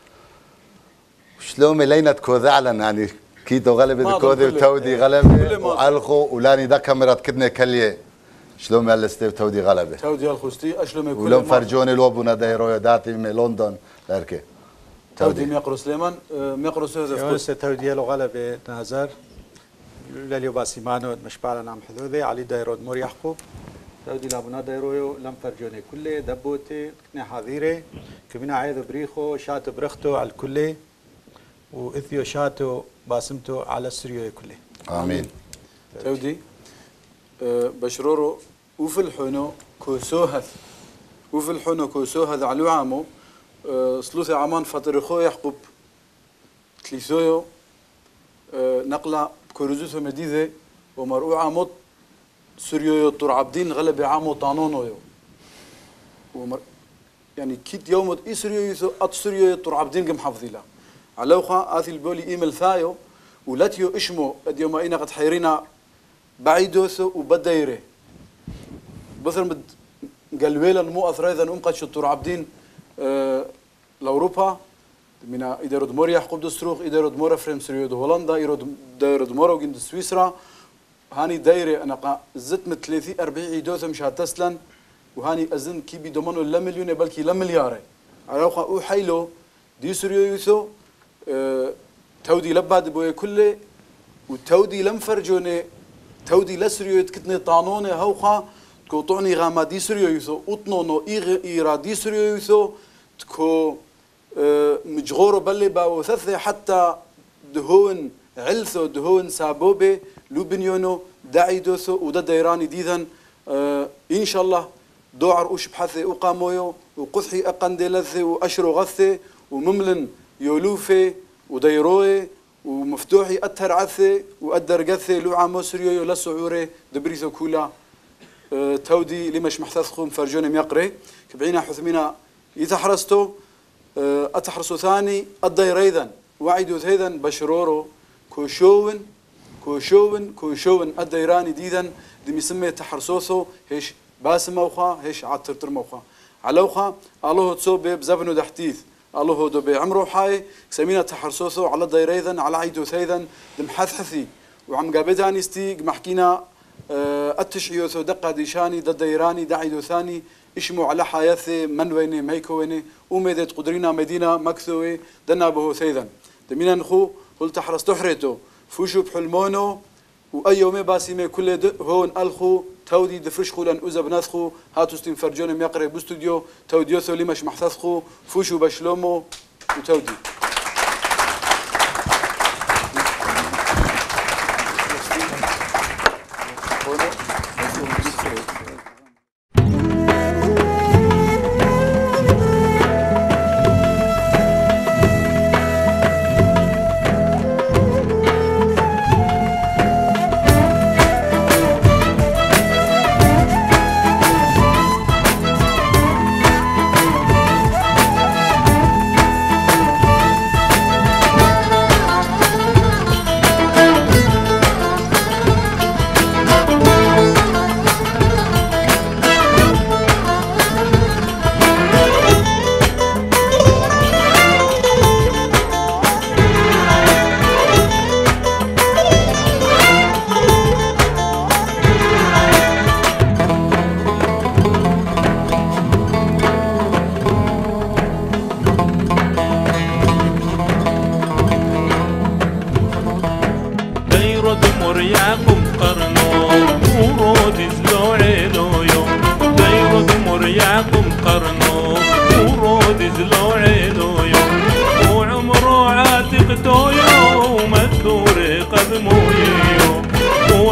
شلومي لينا تكوذا على يعني كيتو غلبة كوذي وتودي غلبة وألخو ولاني دا كاميرا كدنا كليه شلومي هالستي وتودي غلبة تودي الخستي أشلومي كل ولهم فرجوني لوبنا دايرو داتي من لندن لاركي تودي ميقرو سليمان ميقرو يونس تودي له غلبة نازر لليو باسيمانو مش بعلن عم حدودي علي دايرو مور يحقوب تودي لابنا دايرو لم فرجوني كله دبوتي كنا حذيري كمينا عيد بريخو شاتو برختو على الكله وإثيو شاتو باسمتو على السريو كله آمين تودي بشرورو وفي الحنو كوسوهث على عامو سلوث عمان فطرخو يحقب تليسويو نقلة كورزوثو مديدة ومرؤو عامو سريو طور عبدين غلب عامو طانونو يعني كيت يوم إسريو يثو أتسريو طور عبدين قم حفظيلا علوخا آثي البولي إيميل ثايو ولاتيو إشمو أديوما إينا قد حيرينا بعيدوثو وبدايره بثر قلويلا مو أثريذا قد شطور عبدين لأوروبا من إدارة مور يحقوب دستروخ إدارة مور فريم سريو دو هولندا إدارة مور وجند سويسرا هاني دايرة أنا زت مثل 30-40 دوثة مش هتسلن وهاني أزن كيبي دومانو لا مليون بلكي لا مليار علوخا أو حيلو دي سريو يثو تودي لبعد بوي كله وتودي لم فرجوني تودي لسريو يتكتني طانوني هوخا تكو طعني غاما دي سريو يثو اطنونو إيرا دي سريو يثو تكو مجغورو بلي باو ثثي حتى دهون علثو دهون سابوبي لوبنيونو داعيدوثو ودا ديراني ديذن إن شاء الله دوعر وش بحثي وقامويو وقثحي أقندلثي وأشرو غثي ومملن يولوفي وديروي ومفتوحي أتهر عثي وأدر قثي لوعا موسريو لسعوري دبريثو كولا تودي لمش محثثكم فرجوني ميقري كبعينا حثمينا يتحرستو أتحرسو ثاني الديريذن وعيدو ثيذن بشرورو كوشون الديراني ديذن دي مسمي تحرسوثو هيش باسم موخا هيش عطرتر موخا علوخا الله تصوب بزبنو دحتيث الله دو بعمرو حاي سمينا تحرسوثو على ديريذن على عيدو ثيذن دم حثحثي وعم قابداني ستيق محكينا التشعيوثو دقا ديشاني دا ديراني دا عيدو ثاني اشمو على حياثي من ويني ميكو ويني وميدت قدرينا مدينة مكثوي دنا بهو ثيذن دمينا نخو قلت تحرس تحريتو فوشو بحلمونو وأي يومي باسيمي كل هون ألخو تودي دفرش خولان أوزا بناثخو هاتو ستين فرجوني ميقري بستوديو توديوثو لمش محثثخو فوشو بشلومو وتودي قرنو ورود زلوعي لويو وعمره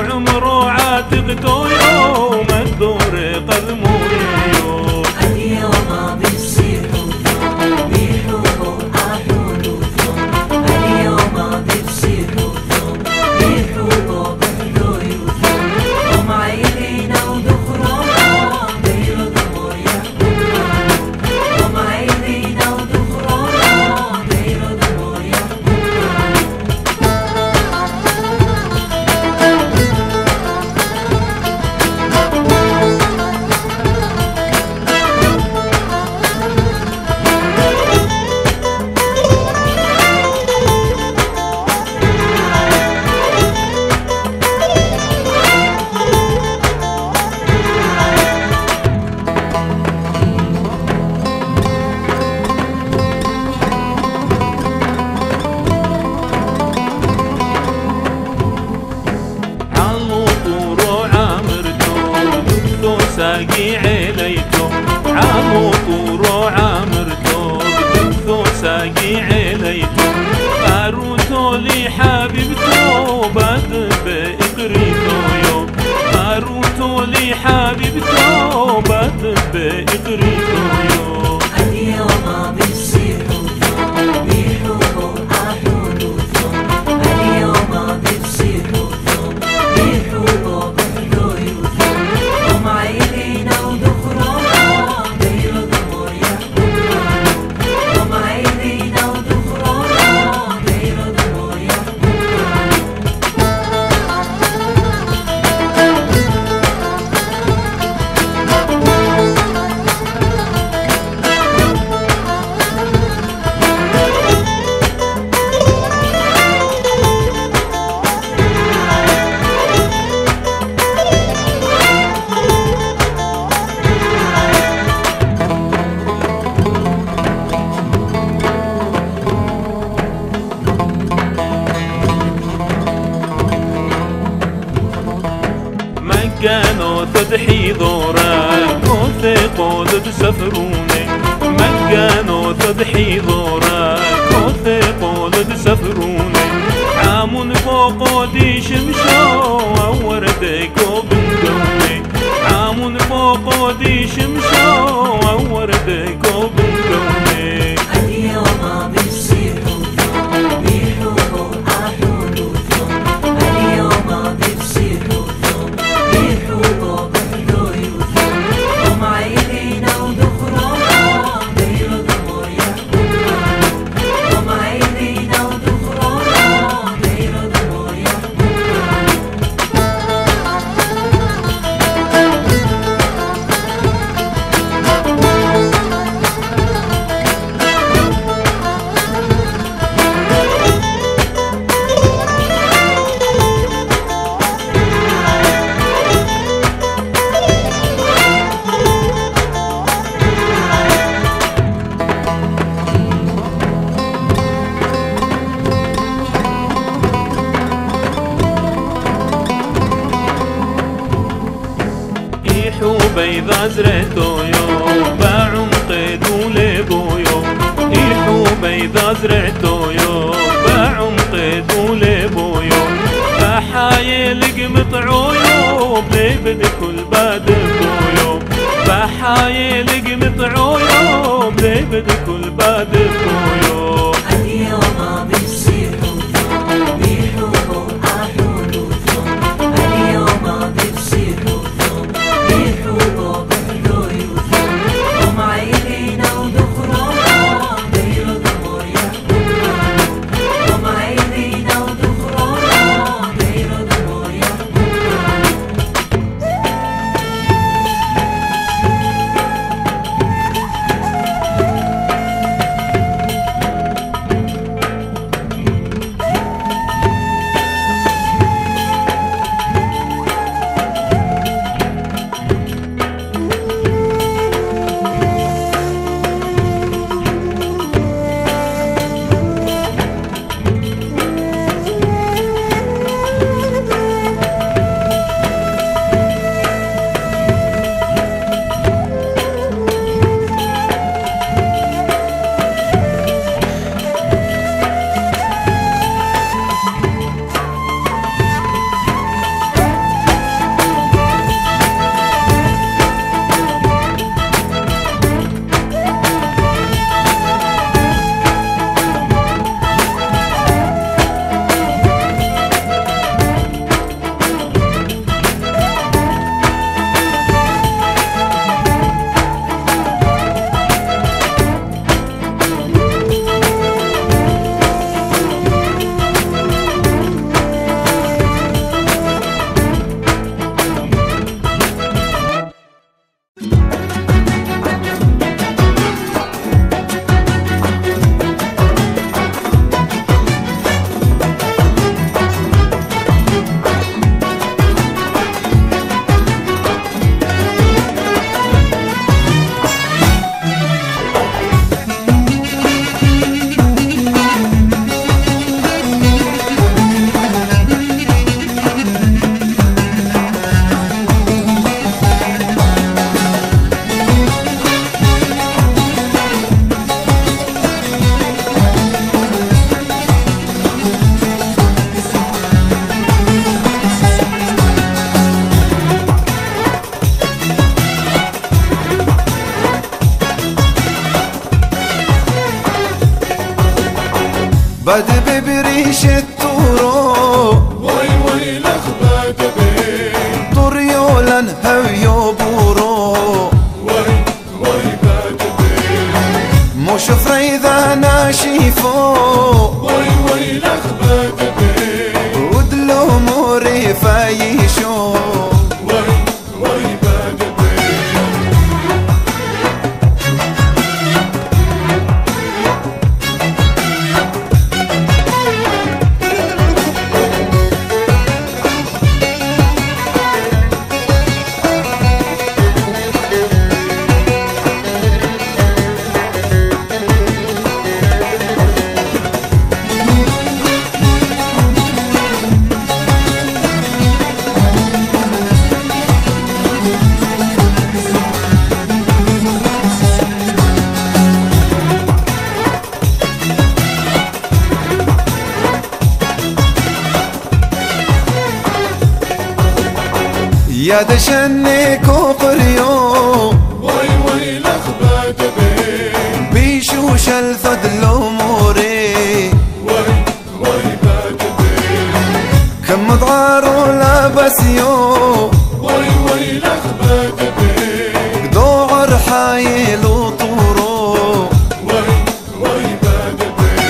عمره عاتقته يوم الدور قدمه يوم اليوم بتصير وثوم بيحوبوا أحود وثوم اليوم بتصير وثوم بيحوبوا بحدوي وثوم هم عيلين ودخرونا بيرضموا يحبونا هم عيلين ودخرونا بيرضموا يحبونا ساقي عليتو عامو طورو عامرتو بدكتو ساقي عليتو قاروتو لي حبيبتو باد بإقريتو يو قاروتو لي حبيبتو باد بإقريتو يو اليوم بتصير وثوم بيحوبوا أحود وثوم اليوم بتصير وثوم بيحوبوا بحدوي وثوم هم عيلين ودخرونا بيرضموا يحبونا هم عيلين ودخرونا بيرضموا يحبونا مجانو تضحي دورك وثقوا تسافروني مجانو تضحي دورك وثقوا تسافروني عامون فوق دي شمشو وردك وبندوني عامون فوق دي شمشو وردك وبندوني اليوم بتصير وثوم بيحوبوا أحود وثوم اليوم بتصير وثوم بيحوبوا بحدوي وثوم هم عيلين ودخرونا بيرضموا يحبونا هم عيلين ودخرونا بيرضموا يحبونا بيضا زرعتو يو بعمق دولي بويو إيحو بيضا زرعتو يو بعمق دولي بويو بحايل قمطعويو بليبد كل باد بويو بحايل قمطعويو بليبد كل باد بويو اليوم بتصير وثوم بيحوبوا أحود وثوم اليوم بتصير وثوم بيحوبوا بحدوي وثوم هم عيلين ودخرونا بيرضموا يحبونا هم عيلين ودخرونا بيرضموا يحبونا باد ببريش التورو وي وي لخ باد بي طريولا هويو بورو وي وي باد بي مش فريدة ناشيفو وي وي لخ باد بي ودلو موري فايشو وي وي باد بي يا دشني كوبريو وي وي لخ باد بي بيشوش الفضل اموري وي وي باد بي كم ضعارو لابسيو وي وي لخ باد بي دور حايل وطورو وي وي باد بي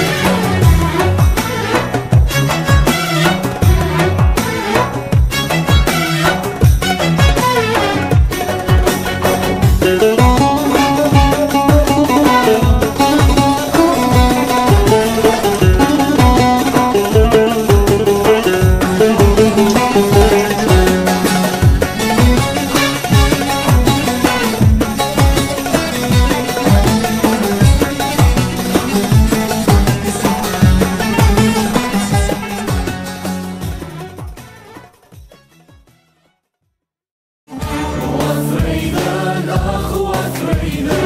وفريدة الأخ وفريدة